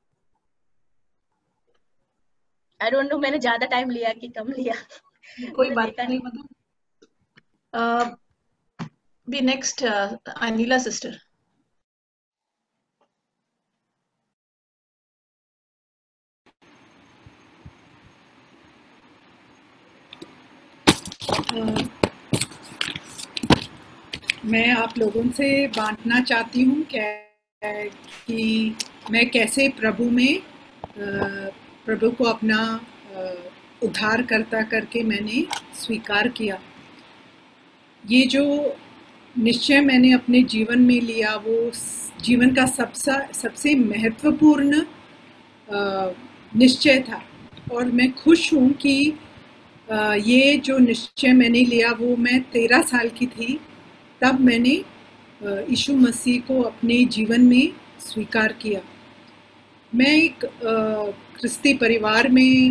आई डोंट नो मैंने ज्यादा टाइम लिया कि कम लिया। कोई बात नहीं। Be next Anila sister. मैं आप लोगों से बांटना चाहती हूँ कि मैं कैसे प्रभु को अपना उद्धारकर्ता करके मैंने स्वीकार किया। ये जो निश्चय मैंने अपने जीवन में लिया, वो जीवन का सबसे महत्वपूर्ण निश्चय था। और मैं खुश हूँ कि ये जो निश्चय मैंने लिया, वो मैं 13 साल की थी, तब मैंने यीशु मसीह को अपने जीवन में स्वीकार किया। मैं एक ख्रिस्ती परिवार में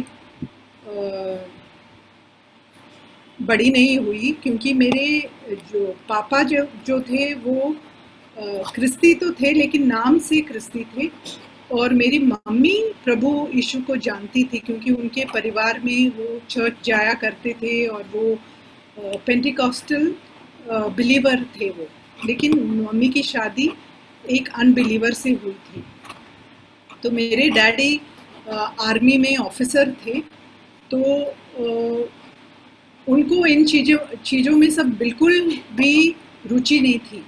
बड़ी नहीं हुई, क्योंकि मेरे जो पापा जो थे वो ख्रिस्ती तो थे, लेकिन नाम से ख्रिस्ती थे। और मेरी मम्मी प्रभु यीशु को जानती थी, क्योंकि उनके परिवार में वो चर्च जाया करते थे और वो पेंटिकॉस्टल बिलीवर थे वो। लेकिन मम्मी की शादी एक अनबिलीवर से हुई थी। तो मेरे डैडी आर्मी में ऑफिसर थे, तो उनको इन चीज़ों में सब बिल्कुल भी रुचि नहीं थी।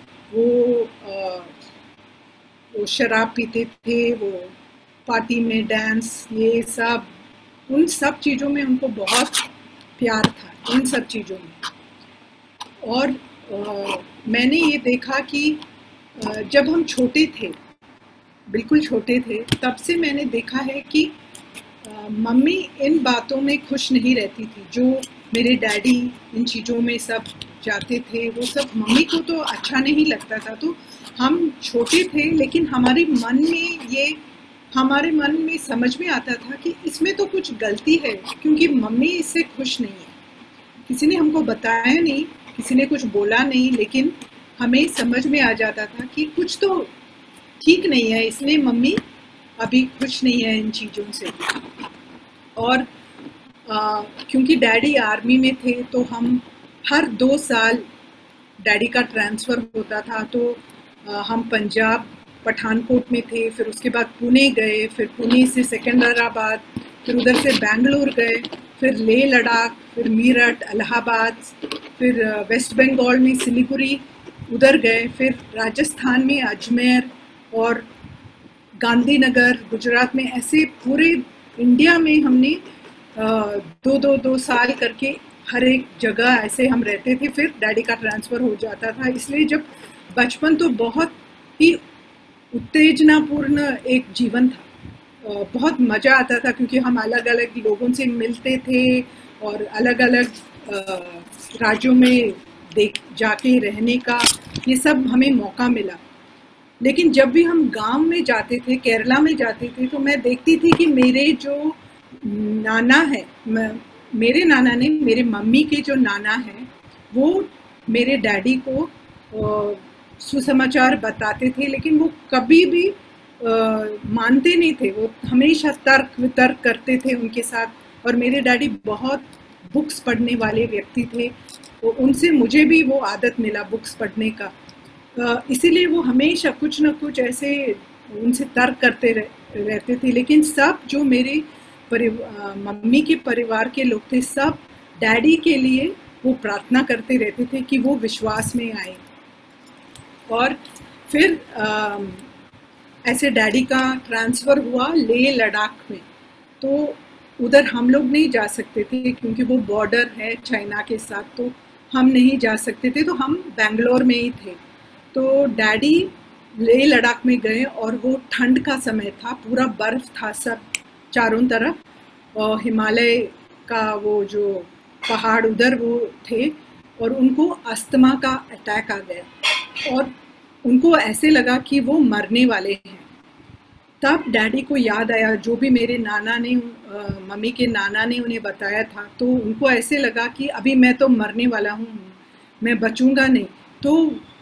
वो शराब पीते थे, वो पार्टी में डांस, ये सब, उन सब चीज़ों में उनको बहुत प्यार था, उन सब चीज़ों में। और मैंने ये देखा कि जब हम छोटे थे, बिल्कुल छोटे थे, तब से मैंने देखा है कि मम्मी इन बातों में खुश नहीं रहती थी। जो मेरे डैडी इन चीज़ों में सब जाते थे, वो सब मम्मी को तो अच्छा नहीं लगता था। तो हम छोटे थे, लेकिन हमारे मन में समझ में आता था कि इसमें तो कुछ गलती है, क्योंकि मम्मी इससे खुश नहीं है। किसी ने हमको बताया नहीं, किसी ने कुछ बोला नहीं, लेकिन हमें समझ में आ जाता था कि कुछ तो ठीक नहीं है, इसलिए मम्मी अभी खुश नहीं है इन चीज़ों से। और क्योंकि डैडी आर्मी में थे, तो हम हर 2 साल डैडी का ट्रांसफ़र होता था। तो हम पंजाब पठानकोट में थे, फिर उसके बाद पुणे गए, फिर पुणे से सिकंदराबाद, फिर उधर से बेंगलोर गए, फिर लेह लद्दाख, फिर मीरठ, इलाहाबाद, फिर वेस्ट बंगाल में सिलीगुड़ी उधर गए, फिर राजस्थान में अजमेर और गांधीनगर, गुजरात में, ऐसे पूरे इंडिया में हमने 2 साल करके हर एक जगह ऐसे हम रहते थे। फिर डैडी का ट्रांसफ़र हो जाता था। इसलिए जब बचपन तो बहुत ही उत्तेजनापूर्ण एक जीवन था, बहुत मज़ा आता था, क्योंकि हम अलग अलग लोगों से मिलते थे और अलग अलग राज्यों में जाके रहने का ये सब हमें मौका मिला। लेकिन जब भी हम गांव में जाते थे, केरला में जाते थे, तो मैं देखती थी कि मेरे जो नाना है, मेरे नाना ने, मेरे मम्मी के जो नाना हैं, वो मेरे डैडी को सुसमाचार बताते थे, लेकिन वो कभी भी मानते नहीं थे। वो हमेशा तर्क वितर्क करते थे उनके साथ। और मेरे डैडी बहुत बुक्स पढ़ने वाले व्यक्ति थे, तो उनसे मुझे भी वो आदत मिला बुक्स पढ़ने का। इसीलिए वो हमेशा कुछ न कुछ ऐसे उनसे तर्क करते रहते थे। लेकिन सब जो मेरे मम्मी के परिवार के लोग थे, सब डैडी के लिए वो प्रार्थना करते रहते थे कि वो विश्वास में आए। और फिर ऐसे डैडी का ट्रांसफ़र हुआ लेह लद्दाख में, तो उधर हम लोग नहीं जा सकते थे क्योंकि वो बॉर्डर है चाइना के साथ, तो हम नहीं जा सकते थे, तो हम बेंगलोर में ही थे। तो डैडी लेह लद्दाख में गए और वो ठंड का समय था, पूरा बर्फ था सब चारों तरफ, और हिमालय का वो जो पहाड़ उधर वो थे, और उनको अस्थमा का अटैक आ गया और उनको ऐसे लगा कि वो मरने वाले हैं। तब डैडी को याद आया जो भी मेरे नाना ने मम्मी के नाना ने उन्हें बताया था, तो उनको ऐसे लगा कि अभी मैं तो मरने वाला हूँ, मैं बचूंगा नहीं। तो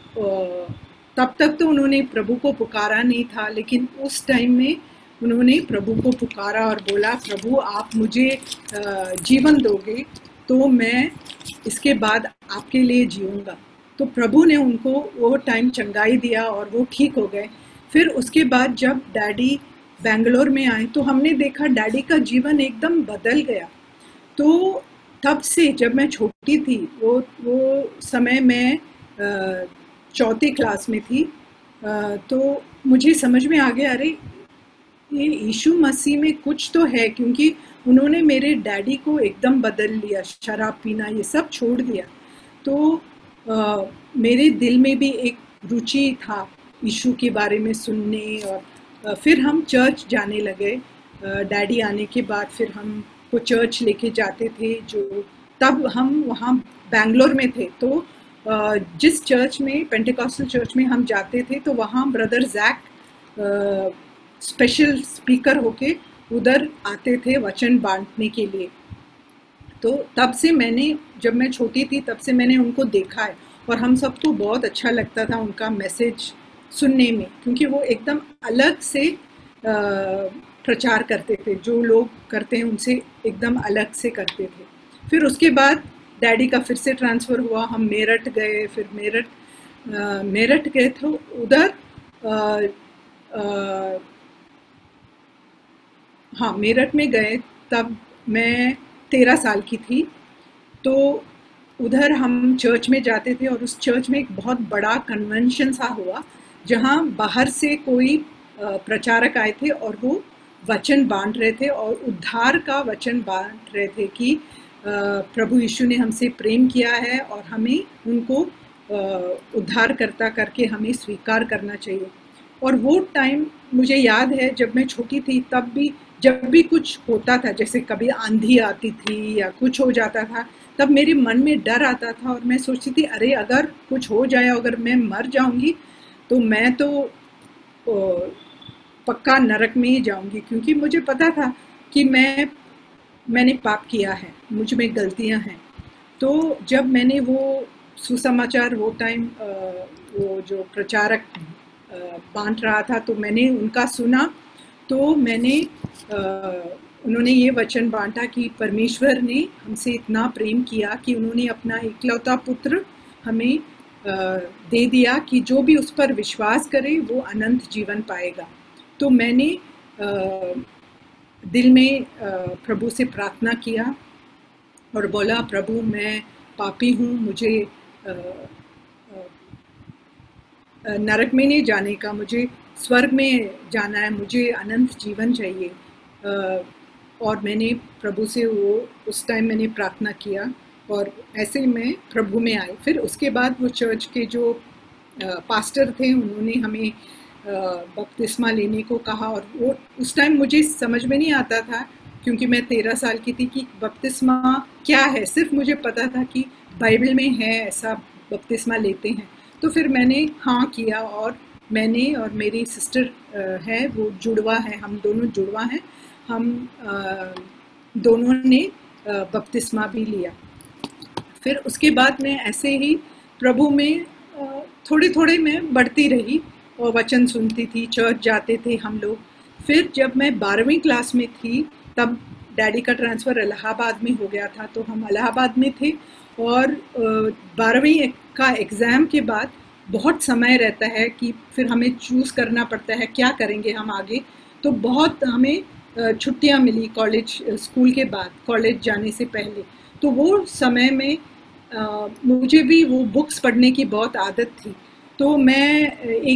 तब तक तो उन्होंने प्रभु को पुकारा नहीं था, लेकिन उस टाइम में उन्होंने प्रभु को पुकारा और बोला, प्रभु आप मुझे जीवन दोगे तो मैं इसके बाद आपके लिए जीऊँगा। तो प्रभु ने उनको वो टाइम चंगाई दिया और वो ठीक हो गए। फिर उसके बाद जब डैडी बेंगलोर में आए तो हमने देखा डैडी का जीवन एकदम बदल गया। तो तब से जब मैं छोटी थी, वो समय मैं 4th क्लास में थी, तो मुझे समझ में आ गया, अरे ये यीशु मसीह में कुछ तो है, क्योंकि उन्होंने मेरे डैडी को एकदम बदल लिया, शराब पीना ये सब छोड़ दिया। तो मेरे दिल में भी एक रुचि था यीशु के बारे में सुनने, और फिर हम चर्च जाने लगे। डैडी आने के बाद फिर हम को चर्च लेके जाते थे, जो तब हम वहाँ बेंगलोर में थे। तो जिस चर्च में, पेंटेकॉस्टल चर्च में हम जाते थे, तो वहाँ ब्रदर जैक स्पेशल स्पीकर होके उधर आते थे वचन बांटने के लिए। तो तब से मैंने, जब मैं छोटी थी तब से मैंने उनको देखा है, और हम सबको बहुत अच्छा लगता था उनका मैसेज सुनने में, क्योंकि वो एकदम अलग से प्रचार करते थे, जो लोग करते हैं उनसे एकदम अलग से करते थे। फिर उसके बाद डैडी का फिर से ट्रांसफ़र हुआ, हम मेरठ गए। फिर मेरठ गए तो उधर हाँ मेरठ में गए, तब मैं 13 साल की थी। तो उधर हम चर्च में जाते थे, और उस चर्च में एक बहुत बड़ा कन्वेंशन सा हुआ, जहाँ बाहर से कोई प्रचारक आए थे और वो वचन बांट रहे थे, और उद्धार का वचन बांट रहे थे कि प्रभु यीशु ने हमसे प्रेम किया है और हमें उनको उद्धारकर्ता करके हमें स्वीकार करना चाहिए। और वो टाइम मुझे याद है, जब मैं छोटी थी तब भी जब भी कुछ होता था, जैसे कभी आंधी आती थी या कुछ हो जाता था, तब मेरे मन में डर आता था, और मैं सोचती थी, अरे अगर कुछ हो जाए, अगर मैं मर जाऊंगी तो मैं तो पक्का नरक में ही जाऊंगी, क्योंकि मुझे पता था कि मैंने पाप किया है, मुझ में गलतियां हैं। तो जब मैंने वो सुसमाचार वो टाइम वो जो प्रचारक बांट रहा था, तो मैंने उनका सुना, तो मैंने उन्होंने ये वचन बांटा कि परमेश्वर ने हमसे इतना प्रेम किया कि उन्होंने अपना इकलौता पुत्र हमें दे दिया, कि जो भी उस पर विश्वास करे वो अनंत जीवन पाएगा। तो मैंने दिल में प्रभु से प्रार्थना किया और बोला, प्रभु मैं पापी हूँ, मुझे नरक में नहीं जाने का, मुझे स्वर्ग में जाना है, मुझे अनंत जीवन चाहिए। और मैंने प्रभु से वो उस टाइम मैंने प्रार्थना किया, और ऐसे मैं प्रभु में आई। फिर उसके बाद वो चर्च के जो पास्टर थे, उन्होंने हमें बपतिस्मा लेने को कहा, और वो उस टाइम मुझे समझ में नहीं आता था, क्योंकि मैं 13 साल की थी, कि बपतिस्मा क्या है। सिर्फ मुझे पता था कि बाइबल में है ऐसा, बपतिस्मा लेते हैं। तो फिर मैंने हाँ किया, और मैंने और मेरी सिस्टर है, वो जुड़वा है, हम दोनों जुड़वा हैं, हम दोनों ने बपतिस्मा भी लिया। फिर उसके बाद मैं ऐसे ही प्रभु में थोड़े थोड़े मैं बढ़ती रही, और वचन सुनती थी, चर्च जाते थे हम लोग। फिर जब मैं 12वीं क्लास में थी, तब डैडी का ट्रांसफ़र इलाहाबाद में हो गया था, तो हम इलाहाबाद में थे, और 12वीं का एग्ज़ाम के बाद बहुत समय रहता है कि फिर हमें चूज़ करना पड़ता है क्या करेंगे हम आगे। तो बहुत हमें छुट्टियां मिली कॉलेज, स्कूल के बाद, कॉलेज जाने से पहले। तो वो समय में मुझे भी वो बुक्स पढ़ने की बहुत आदत थी। तो मैं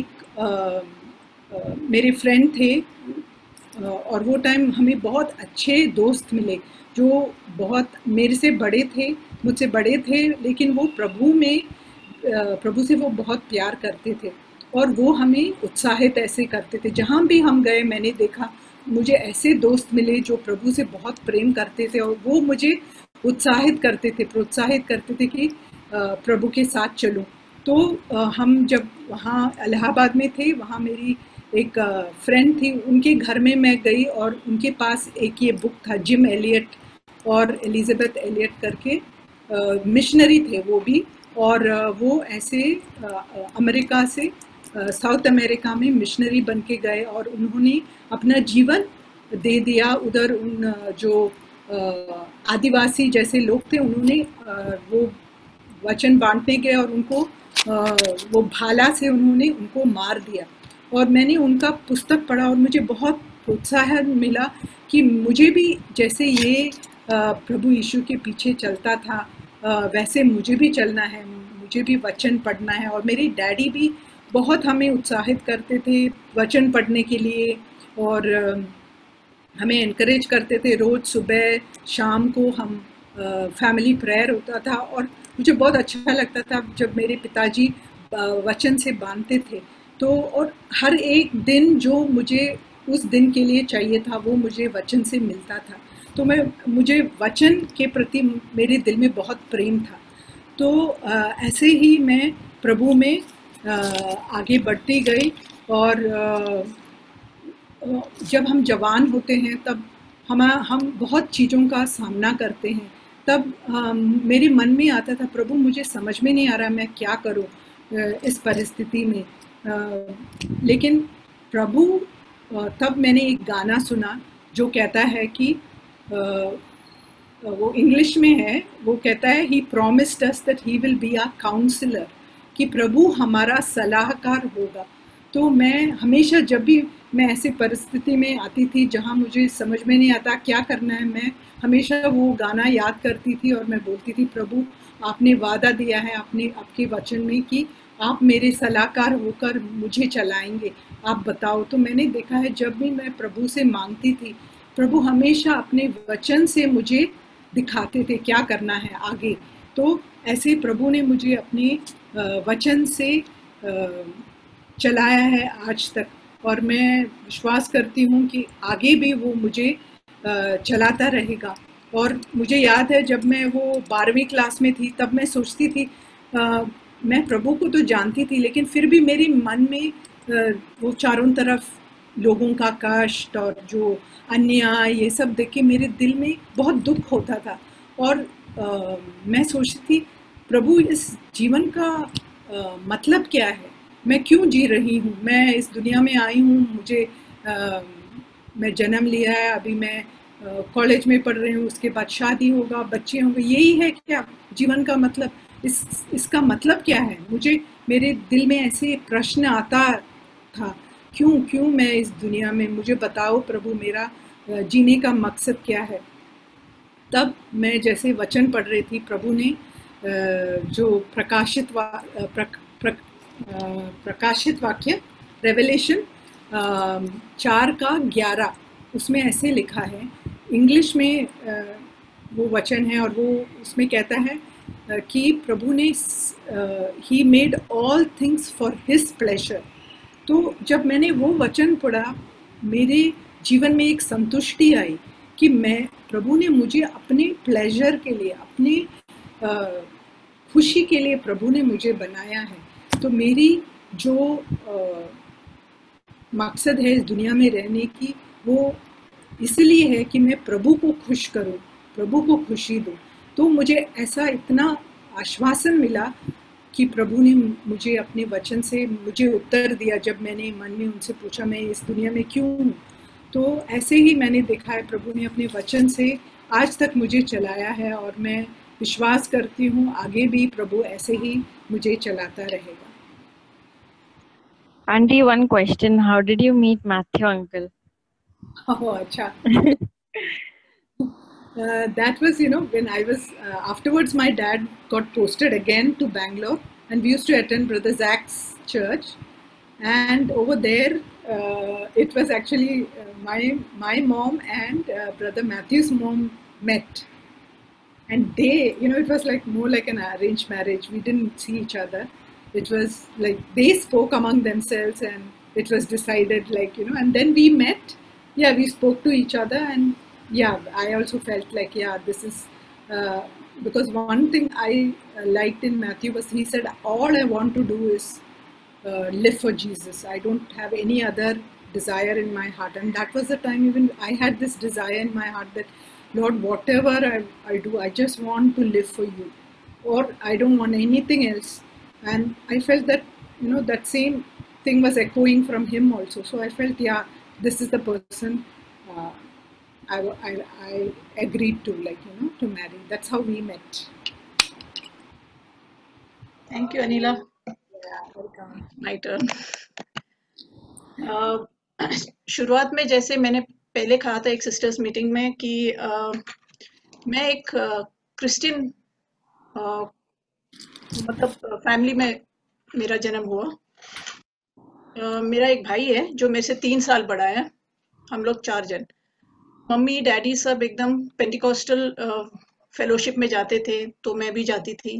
मेरे फ्रेंड थे और वो टाइम हमें बहुत अच्छे दोस्त मिले जो बहुत मेरे से बड़े थे, मुझसे बड़े थे, लेकिन वो प्रभु से वो बहुत प्यार करते थे और वो हमें उत्साहित ऐसे करते थे। जहाँ भी हम गए मैंने देखा मुझे ऐसे दोस्त मिले जो प्रभु से बहुत प्रेम करते थे और वो मुझे उत्साहित करते थे, प्रोत्साहित करते थे कि प्रभु के साथ चलो। तो हम जब वहाँ इलाहाबाद में थे, वहाँ मेरी एक फ्रेंड थी, उनके घर में मैं गई और उनके पास एक ये बुक था, जिम एलियट और एलिजाबेथ एलियट करके, मिशनरी थे वो भी, और वो ऐसे अमेरिका से साउथ अमेरिका में मिशनरी बन के गए और उन्होंने अपना जीवन दे दिया उधर। उन जो आदिवासी जैसे लोग थे, उन्होंने वो वचन बांटने गए और उनको वो भाला से उन्होंने उनको मार दिया। और मैंने उनका पुस्तक पढ़ा और मुझे बहुत प्रोत्साहन मिला कि मुझे भी जैसे ये प्रभु यीशु के पीछे चलता था वैसे मुझे भी चलना है, मुझे भी वचन पढ़ना है। और मेरे डैडी भी बहुत हमें उत्साहित करते थे वचन पढ़ने के लिए और हमें एनकरेज करते थे। रोज़ सुबह शाम को हम फैमिली प्रेयर होता था और मुझे बहुत अच्छा लगता था जब मेरे पिताजी वचन से बांधते थे। तो और हर एक दिन जो मुझे उस दिन के लिए चाहिए था वो मुझे वचन से मिलता था। तो मुझे वचन के प्रति मेरे दिल में बहुत प्रेम था। तो ऐसे ही मैं प्रभु में आगे बढ़ती गई और जब हम जवान होते हैं तब हम बहुत चीज़ों का सामना करते हैं। तब मेरे मन में आता था, प्रभु मुझे समझ में नहीं आ रहा मैं क्या करूं इस परिस्थिति में। लेकिन प्रभु, तब मैंने एक गाना सुना जो कहता है कि वो इंग्लिश में है, वो कहता है he promised us that he will be our counsellor, कि प्रभु हमारा सलाहकार होगा। तो मैं हमेशा जब भी मैं ऐसी परिस्थिति में आती थी जहाँ मुझे समझ में नहीं आता क्या करना है, मैं हमेशा वो गाना याद करती थी और मैं बोलती थी, प्रभु आपने वादा दिया है आपके वचन में कि आप मेरे सलाहकार होकर मुझे चलाएंगे, आप बताओ। तो मैंने देखा है जब भी मैं प्रभु से मांगती थी, प्रभु हमेशा अपने वचन से मुझे दिखाते थे क्या करना है आगे। तो ऐसे प्रभु ने मुझे अपने वचन से चलाया है आज तक और मैं विश्वास करती हूँ कि आगे भी वो मुझे चलाता रहेगा। और मुझे याद है जब मैं वो 12वीं क्लास में थी तब मैं सोचती थी मैं प्रभु को तो जानती थी लेकिन फिर भी मेरे मन में वो चारों तरफ लोगों का कष्ट और जो अन्याय ये सब देख के मेरे दिल में बहुत दुख होता था। और मैं सोचती थी प्रभु इस जीवन का मतलब क्या है, मैं क्यों जी रही हूँ, मैं इस दुनिया में आई हूँ, मुझे मैं जन्म लिया है, अभी मैं कॉलेज में पढ़ रही हूँ, उसके बाद शादी होगा, बच्चे होंगे, यही है क्या जीवन का मतलब, इसका मतलब क्या है। मुझे मेरे दिल में ऐसे प्रश्न आता था, क्यों मैं इस दुनिया में, मुझे बताओ प्रभु मेरा जीने का मकसद क्या है। तब मैं जैसे वचन पढ़ रही थी, प्रभु ने जो प्रकाशित वाक्य रेवलेशन 4:11 उसमें ऐसे लिखा है, इंग्लिश में वो वचन है और वो उसमें कहता है कि प्रभु ने he made all things for his pleasure. तो जब मैंने वो वचन पढ़ा मेरे जीवन में एक संतुष्टि आई कि मैं, प्रभु ने मुझे अपने प्लेजर के लिए, अपने खुशी के लिए प्रभु ने मुझे बनाया है। तो मेरी जो मकसद है इस दुनिया में रहने की वो इसलिए है कि मैं प्रभु को खुश करूं, प्रभु को खुशी दूं। तो मुझे ऐसा इतना आश्वासन मिला कि प्रभु ने मुझे अपने वचन से मुझे उत्तर दिया जब मैंने मन में उनसे पूछा मैं इस दुनिया में क्यों हूँ। तो ऐसे ही मैंने देखा है प्रभु ने अपने वचन से आज तक मुझे चलाया है और मैं विश्वास करती हूँ आगे भी प्रभु ऐसे ही मुझे चलाता रहेगा। Auntie, one question. How did you meet Matthew uncle? Oh, अच्छा। That was, when I was, afterwards my dad got posted again to Bangalore, and we used to attend Brother Zach's church. And over there, it was actually my mom and Brother Matthew's mom met. And they, it was like more like an arranged marriage. We didn't see each other. It was like they spoke among themselves, and it was decided, like, and then we met. Yeah, we spoke to each other, and yeah, I also felt like, yeah, this is, because one thing I liked in Matthew was he said, all I want to do is live for Jesus. I don't have any other desire in my heart. And that was the time even I had this desire in my heart that, Lord, whatever I do, I just want to live for you, or I don't want anything else. And I felt that, that same thing was echoing from him also. So I felt, yeah, this is the person I agreed to, like, to marry. That's how we met. Thank you, Anila. Yeah, welcome. My turn. शुरुआत में जैसे मैंने पहले कहा था एक sisters meeting में कि मैं एक क्रिश्चियन मतलब फैमिली में मेरा जन्म हुआ। मेरा एक भाई है जो मेरे से 3 साल बड़ा है। हम लोग 4 जन, मम्मी डैडी सब एकदम पेंटिकॉस्टल फेलोशिप में जाते थे, तो मैं भी जाती थी।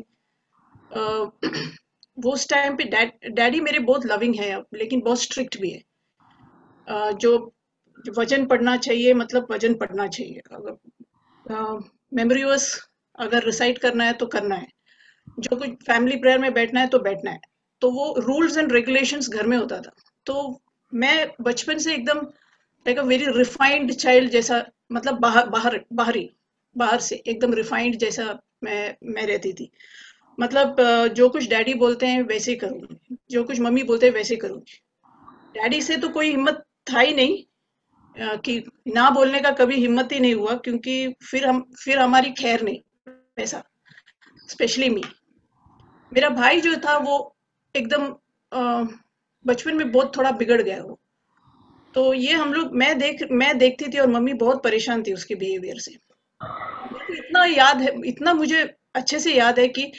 वो उस टाइम पे डैडी मेरे बहुत लविंग है, लेकिन बहुत स्ट्रिक्ट भी है। जो वजन पढ़ना चाहिए, मतलब वजन पढ़ना चाहिए। अगर मेमोरी वर्स अगर रिसाइट करना है तो करना है, जो कुछ फैमिली प्रेयर में बैठना है तो बैठना है। तो वो रूल्स एंड रेगुलेशंस घर में होता था। तो मैं बचपन से एकदम like a very refined child जैसा, मतलब बाहर से एकदम रिफाइंड जैसा मैं रहती थी। मतलब जो कुछ डैडी बोलते हैं वैसे ही करूँगी, जो कुछ मम्मी बोलते हैं वैसे ही करूँगी। डैडी से तो कोई हिम्मत था ही नहीं, कि ना बोलने का कभी हिम्मत ही नहीं हुआ, क्योंकि फिर हमारी खैर नहीं ऐसा। स्पेशली मेरा भाई जो था वो एकदम बचपन में बहुत थोड़ा बिगड़ गया वो। तो ये हम लोग मैं देखती थी और मम्मी बहुत परेशान थी उसके बिहेवियर से। मेरे को इतना याद है, इतना मुझे अच्छे से याद है कि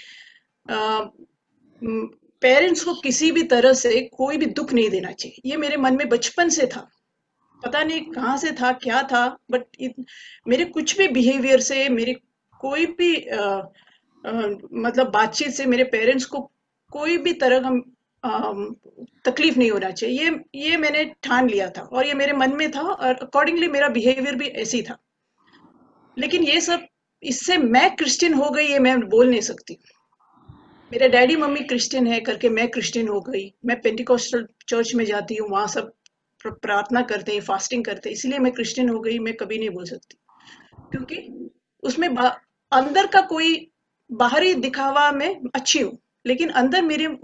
पेरेंट्स को किसी भी तरह से कोई भी दुख नहीं देना चाहिए। ये मेरे मन में बचपन से था, पता नहीं कहाँ से था, क्या था, बट मेरे कुछ भी बिहेवियर से, मेरे कोई भी मतलब बातचीत से मेरे पेरेंट्स को कोई भी तरह का तकलीफ नहीं होना चाहिए। ये मैंने ठान लिया था और ये मेरे मन में था, और अकॉर्डिंगली मेरा बिहेवियर भी ऐसी था। लेकिन ये सब, इससे मैं क्रिश्चियन हो गई ये मैं बोल नहीं सकती। मेरे डैडी मम्मी क्रिश्चियन है करके मैं क्रिश्चियन हो गई। मैं पेंटिकॉस्टल चर्च में जाती हूँ, वहां सब प्रार्थना करते हैं, फास्टिंग करते हैं, इसलिए मैं क्रिश्चियन हो गई, मैं कभी नहीं बोल सकती। क्योंकि उसमें अंदर का कोई बाहरी दिखावा में अच्छी हूँ, लेकिन अंदर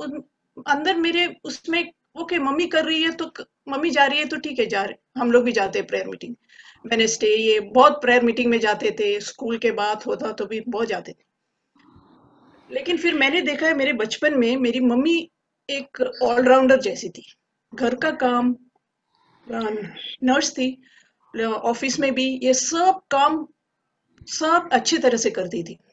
मेरे उसमें ओके, मम्मी कर रही है तो मम्मी जा रही है तो ठीक है, जा रहे, हम लोग भी जाते हैं प्रेयर मीटिंग, वेडनेसडे, ये बहुत प्रेयर मीटिंग में जाते थे। स्कूल के बाद होता तो भी बहुत जाते थे। लेकिन फिर मैंने देखा है मेरे बचपन में मेरी मम्मी एक ऑलराउंडर जैसी थी। घर का काम, नर्स थी, ऑफिस में भी ये सब काम सब अच्छी तरह से करती थी।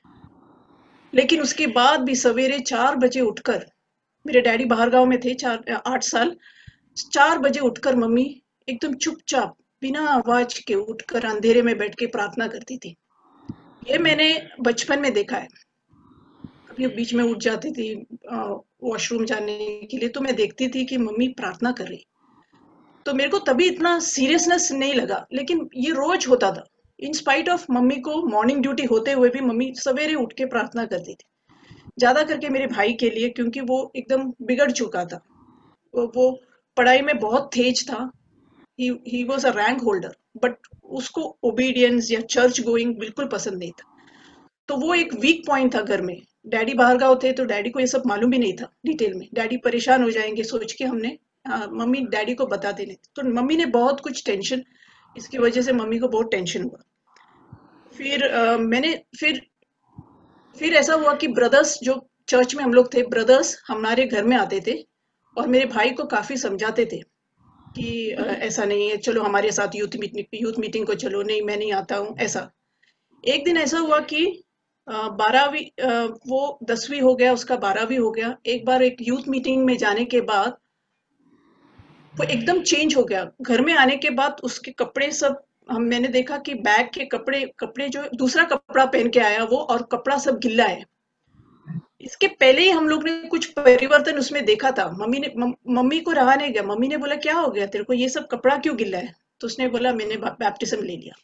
लेकिन उसके बाद भी सवेरे 4 बजे उठकर, मेरे डैडी बाहर गांव में थे 8 साल, 4 बजे उठकर मम्मी एकदम चुपचाप बिना आवाज के उठकर अंधेरे में बैठ के प्रार्थना करती थी। ये मैंने बचपन में देखा है। कभी बीच में उठ जाती थी वॉशरूम जाने के लिए, तो मैं देखती थी कि मम्मी प्रार्थना कर रही। तो मेरे को तभी इतना सीरियसनेस नहीं लगा, लेकिन ये रोज होता था। इन स्पाइट ऑफ मम्मी को मॉर्निंग ड्यूटी होते हुए भी मम्मी सवेरे उठ के प्रार्थना करती थी। ज्यादा करके मेरे भाई के लिए, क्योंकि वो एकदम बिगड़ चुका था। वो पढ़ाई में बहुत तेज था। He was a rank holder, but उसको ओबीडियंस या चर्च गोइंग बिल्कुल पसंद नहीं था। तो वो एक वीक पॉइंट था घर में। डैडी बाहर गाँव थे, तो डैडी को ये सब मालूम भी नहीं था डिटेल में। डैडी परेशान हो जाएंगे सोच के हमने मम्मी डैडी को बताते नहीं। तो मम्मी ने बहुत कुछ टेंशन, इसकी वजह से मम्मी को बहुत टेंशन हुआ। फिर ऐसा हुआ कि ब्रदर्स, जो चर्च में हम लोग थे, ब्रदर्स हमारे घर में आते थे और मेरे भाई को काफी समझाते थे कि ऐसा नहीं है, चलो हमारे साथ यूथ मीटिंग को चलो। नहीं, मैं नहीं आता हूँ, ऐसा। एक दिन ऐसा हुआ कि 12वीं वो 10वीं हो गया, उसका 12वीं हो गया। एक बार एक यूथ मीटिंग में जाने के बाद वो एकदम चेंज हो गया। घर में आने के बाद उसके कपड़े सब मैंने देखा कि बैग के कपड़े जो दूसरा कपड़ा पहन के आया वो, और कपड़ा सब गिल्ला है। इसके पहले ही हम लोग ने कुछ परिवर्तन उसमें देखा था। मम्मी को रहा नहीं गया। मम्मी ने बोला क्या हो गया तेरे को, ये सब कपड़ा क्यों गिल्ला है? तो उसने बोला मैंने बैप्टिज्म ले लिया।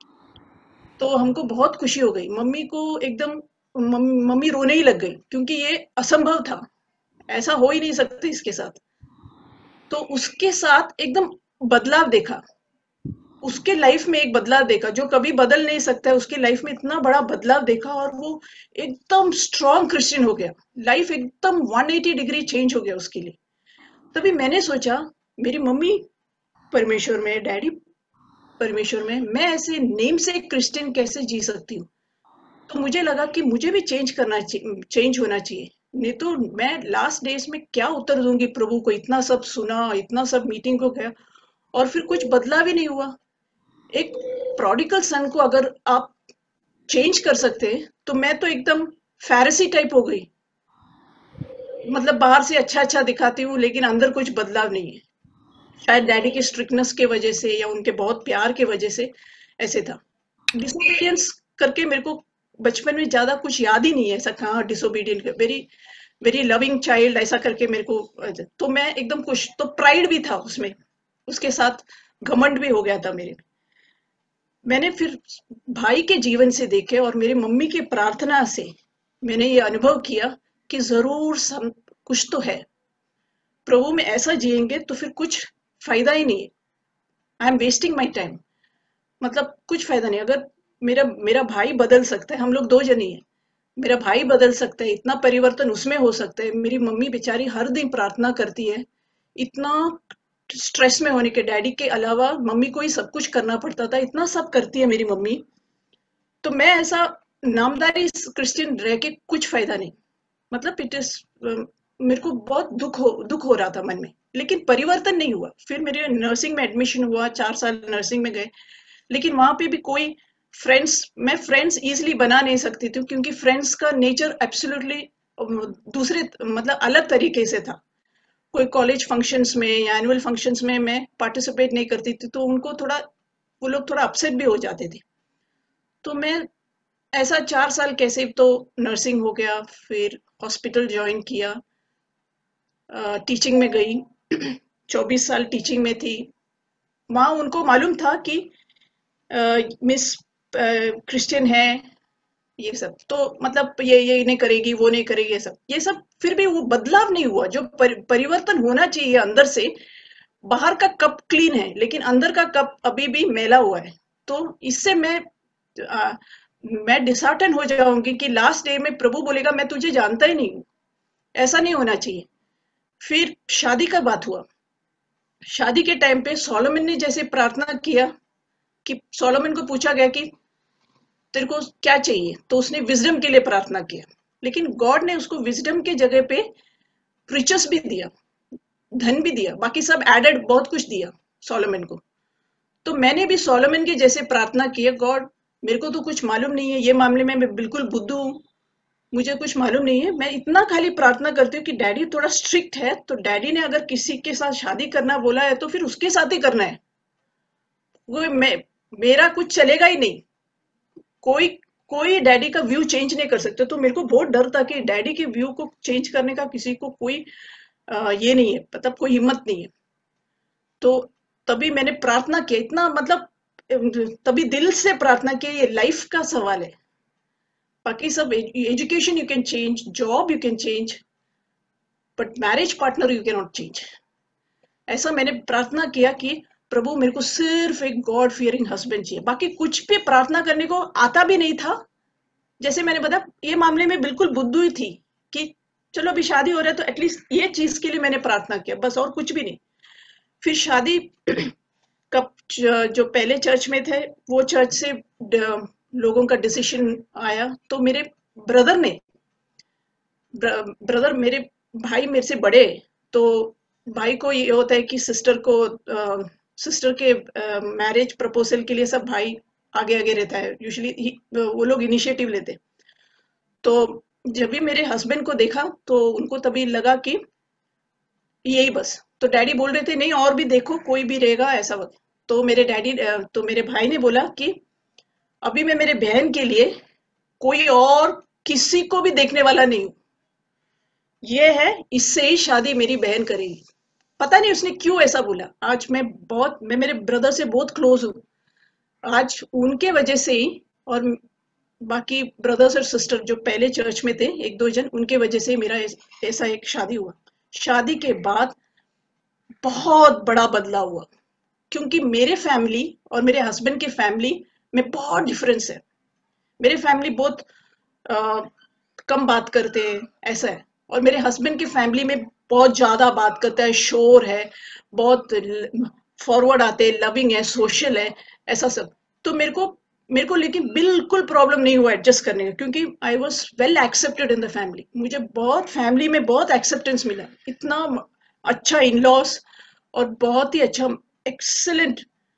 तो हमको बहुत खुशी हो गई। मम्मी को एकदम मम्मी रोने ही लग गई, क्योंकि ये असंभव था, ऐसा हो ही नहीं सकता इसके साथ। तो उसके साथ एकदम बदलाव देखा, उसके लाइफ में एक बदलाव देखा जो कभी बदल नहीं सकता है। उसके लाइफ में इतना बड़ा बदलाव देखा और वो एकदम स्ट्रॉन्ग क्रिश्चियन हो गया। लाइफ एकदम 180 डिग्री चेंज हो गया उसके लिए। तभी मैंने सोचा मेरी मम्मी परमेश्वर में, डैडी परमेश्वर में, मैं ऐसे नेम से क्रिश्चियन कैसे जी सकती हूँ? तो मुझे लगा कि मुझे भी चेंज होना चाहिए। नहीं तो मैं लास्ट डेज में क्या उत्तर दूंगी प्रभु को? इतना सब सुना, इतना सब मीटिंग को गया और फिर कुछ बदला भी नहीं हुआ। एक प्रोडिगल सन को अगर आप चेंज कर सकते हैं, तो मैं तो एकदम फैरिसी टाइप हो गई। मतलब बाहर से अच्छा अच्छा दिखाती हूँ लेकिन अंदर कुछ बदलाव नहीं है। शायद डैडी की स्ट्रिक्टनेस के वजह से या उनके बहुत प्यार के वजह से ऐसे था। डिसोबीडियंस करके मेरे को बचपन में ज्यादा कुछ याद ही नहीं है। ऐसा कहा disobedient, very very loving child, ऐसा करके मेरे को। तो मैं एकदम खुश, तो प्राइड भी था उसमें, उसके साथ घमंड भी हो गया था मेरे। मैंने फिर भाई के जीवन से देखे और मेरी मम्मी की प्रार्थना से मैंने ये अनुभव किया कि जरूर कुछ तो है। प्रभु में ऐसा जिएंगे तो फिर कुछ फायदा ही नहीं है। I am wasting my time, मतलब कुछ फायदा नहीं। अगर मेरा मेरा भाई बदल सकता है, हम लोग दो जने हैं, मेरा भाई बदल सकता है, इतना परिवर्तन उसमें हो सकता है। मेरी मम्मी बेचारी हर दिन प्रार्थना करती है, इतना स्ट्रेस में होने के, डैडी के अलावा मम्मी को ही सब कुछ करना पड़ता था, इतना सब करती है मेरी मम्मी। तो मैं ऐसा नामदारी क्रिश्चियन रह के कुछ फायदा नहीं। मतलब इट इज, मेरे को बहुत दुख हो रहा था मन में, लेकिन परिवर्तन नहीं हुआ। फिर मेरे नर्सिंग में एडमिशन हुआ, 4 साल नर्सिंग में गए, लेकिन वहां पे भी कोई मैं फ्रेंड्स इजिली बना नहीं सकती थी, क्योंकि फ्रेंड्स का नेचर एब्सोल्युटली दूसरे, मतलब अलग तरीके से था। कोई कॉलेज फंक्शंस में या एनुअल फंक्शंस में मैं पार्टिसिपेट नहीं करती थी, तो उनको थोड़ा, वो लोग थोड़ा अपसेट भी हो जाते थे। तो मैं ऐसा 4 साल कैसे तो नर्सिंग हो गया, फिर हॉस्पिटल ज्वाइन किया, टीचिंग में गई, 24 साल टीचिंग में थी। वहां उनको मालूम था कि मिस क्रिश्चियन है, ये सब तो मतलब ये नहीं करेगी, वो नहीं करेगी, ये सब फिर भी वो बदलाव नहीं हुआ जो परिवर्तन होना चाहिए अंदर से। बाहर का कप क्लीन है लेकिन अंदर का कप अभी भी मैला हुआ है। तो इससे मैं डिसहार्टन हो जाऊंगी कि लास्ट डे में प्रभु बोलेगा मैं तुझे जानता ही नहीं हूं। ऐसा नहीं होना चाहिए। फिर शादी का बात हुआ। शादी के टाइम पे सोलोमन ने जैसे प्रार्थना किया कि सोलोमन को पूछा गया कि तेरे को क्या चाहिए, तो उसने विजडम के लिए प्रार्थना किया, लेकिन गॉड ने उसको विजडम के जगह पे रिचेस भी दिया, धन भी दिया, बाकी सब एडेड बहुत कुछ दिया सोलोमन को। तो मैंने भी सोलोमन के जैसे प्रार्थना की है, गॉड मेरे को तो कुछ मालूम नहीं है, ये मामले में मैं बिल्कुल बुद्धू हूँ, मुझे कुछ मालूम नहीं है। मैं इतना खाली प्रार्थना करती हूँ कि डैडी थोड़ा स्ट्रिक्ट है, तो डैडी ने अगर किसी के साथ शादी करना बोला है तो फिर उसके साथ ही करना है, वो मेरा कुछ चलेगा ही नहीं। कोई डैडी का व्यू चेंज नहीं कर सकते। तो मेरे को बहुत डर था कि डैडी के व्यू को चेंज करने का किसी को कोई ये नहीं है, मतलब कोई हिम्मत नहीं है। तो तभी मैंने प्रार्थना किया, इतना मतलब तभी दिल से प्रार्थना किया, ये लाइफ का सवाल है। बाकी सब education you can change, job you can change, but marriage partner you can not change. ऐसा मैंने प्रार्थना किया कि प्रभु मेरे को सिर्फ एक गॉड फियरिंग हस्बैंड चाहिए। बाकी कुछ भी प्रार्थना करने को आता भी नहीं था। जैसे मैंने बताया, ये मामले में बिल्कुल बुद्धू ही थी कि चलो अभी शादी हो रहा है तो एटलीस्ट ये चीज के लिए मैंने प्रार्थना किया, बस, और कुछ भी नहीं। फिर शादी कब, जो पहले चर्च में थे वो चर्च से लोगों का डिसीजन आया, तो मेरे ब्रदर मेरे भाई मेरे से बड़े, तो भाई को ये होता है कि सिस्टर के मैरिज प्रपोजल के लिए सब भाई आगे आगे रहता है, यूजुअली वो लोग इनिशिएटिव लेते। तो जब भी मेरे हस्बैंड को देखा तो उनको तभी लगा कि यही बस, तो डैडी बोल रहे थे नहीं और भी देखो कोई भी रहेगा ऐसा वक्त। तो मेरे भाई ने बोला कि अभी मैं मेरे बहन के लिए कोई और किसी को भी देखने वाला नहीं हूं, ये है, इससे ही शादी मेरी बहन करेगी। पता नहीं उसने क्यों ऐसा बोला। आज मैं मेरे ब्रदर से बहुत क्लोज हूँ, आज उनके वजह से ही, और बाकी ब्रदर्स और सिस्टर जो पहले चर्च में थे एक दो जन, उनके वजह से मेरा ऐसा एक शादी हुआ। शादी के बाद बहुत बड़ा बदलाव हुआ, क्योंकि मेरे फैमिली और मेरे हस्बैंड की फैमिली में बहुत डिफरेंस है। मेरे फैमिली बहुत कम बात करते हैं ऐसा है, और मेरे हस्बैंड की फैमिली में बहुत ज्यादा बात करता है, शोर है, बहुत फॉरवर्ड आते हैं, लविंग है, सोशल है, ऐसा सब। तो मेरे को लेकिन बिल्कुल प्रॉब्लम नहीं हुआ एडजस्ट करने का, क्योंकि I was well accepted in the family. मुझे बहुत फैमिली में बहुत एक्सेप्टेंस मिला, इतना अच्छा इन लॉस और बहुत ही अच्छा एक्सेलेंट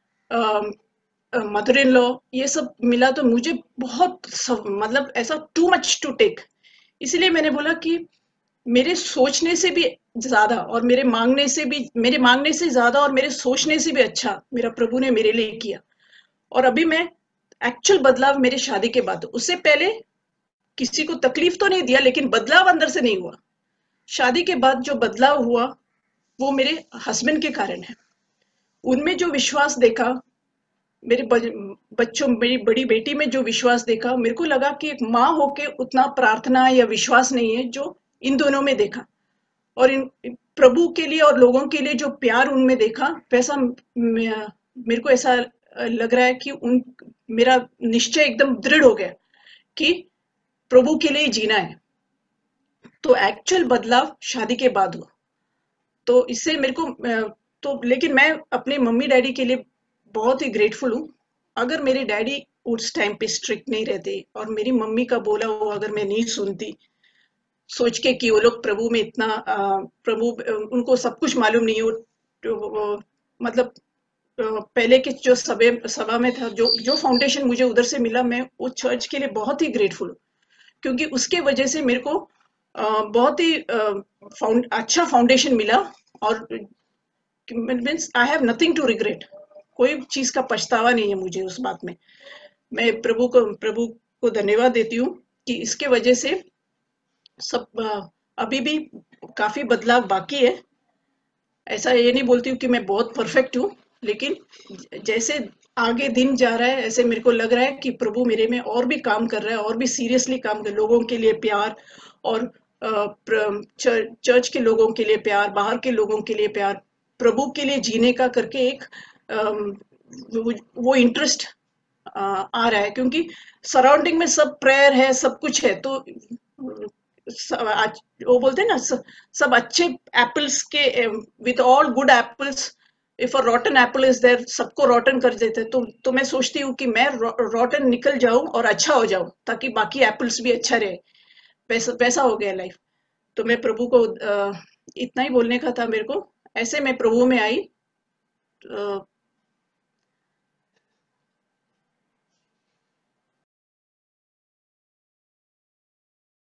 मदर इन लॉ, ये सब मिला। तो मुझे बहुत मतलब ऐसा टू मच टू टेक। इसीलिए मैंने बोला कि मेरे सोचने से भी ज्यादा और मेरे मांगने से ज्यादा और मेरे सोचने से भी अच्छा मेरा प्रभु ने मेरे लिए किया। और अभी मैं एक्चुअल बदलाव मेरी शादी के बाद, उससे पहले किसी को तकलीफ तो नहीं दिया, लेकिन बदलाव अंदर से नहीं हुआ। शादी के बाद जो बदलाव हुआ वो मेरे हस्बैंड के कारण है। उनमें जो विश्वास देखा, मेरे बच्चों, मेरी बड़ी बेटी में जो विश्वास देखा, मेरे को लगा कि एक माँ होके उतना प्रार्थना या विश्वास नहीं है जो इन दोनों में देखा। और इन प्रभु के लिए और लोगों के लिए जो प्यार उनमें देखा, वैसा मेरे को ऐसा लग रहा है कि मेरा निश्चय एकदम दृढ़ हो गया कि प्रभु के लिए जीना है। तो एक्चुअल बदलाव शादी के बाद हुआ। तो इससे मेरे को तो लेकिन मैं अपने मम्मी डैडी के लिए बहुत ही ग्रेटफुल हूँ। अगर मेरे डैडी उस टाइम पे स्ट्रिक्ट नहीं रहते और मेरी मम्मी का बोला हुआ अगर मैं नहीं सुनती, सोच के कि वो लोग प्रभु में इतना प्रभु उनको सब कुछ मालूम नहीं हो, तो मतलब पहले के जो सभा में था, जो फाउंडेशन मुझे उधर से मिला, मैं वो चर्च के लिए बहुत ही ग्रेटफुल हूँ, क्योंकि उसके वजह से मेरे को बहुत ही अच्छा फाउंडेशन मिला। और means I have nothing to regret, कोई चीज का पछतावा नहीं है मुझे उस बात में। मैं प्रभु को धन्यवाद देती हूँ कि इसके वजह से सब अभी भी काफी बदलाव बाकी है। ऐसा ये नहीं बोलती हूँ कि मैं बहुत परफेक्ट हूँ, लेकिन जैसे आगे दिन जा रहा है ऐसे मेरे को लग रहा है कि प्रभु मेरे में और भी काम कर रहा है, और भी सीरियसली काम कर, लोगों के लिए प्यार और चर्च के लोगों के लिए प्यार, बाहर के लोगों के लिए प्यार, प्रभु के लिए जीने का करके एक वो इंटरेस्ट आ रहा है, क्योंकि सराउंडिंग में सब प्रेयर है, सब कुछ है। तो वो बोलते हैं ना, सब अच्छे एप्पल्स के, with all good apples if a rotten apple is there, सबको रॉटन कर देते। तो मैं सोचती हूँ कि मैं रॉटन निकल जाऊं और अच्छा हो जाऊं, ताकि बाकी एप्पल्स भी अच्छा रहे। वैसा हो गया लाइफ। तो मैं प्रभु को इतना ही बोलने का था मेरे को। ऐसे मैं प्रभु में आई,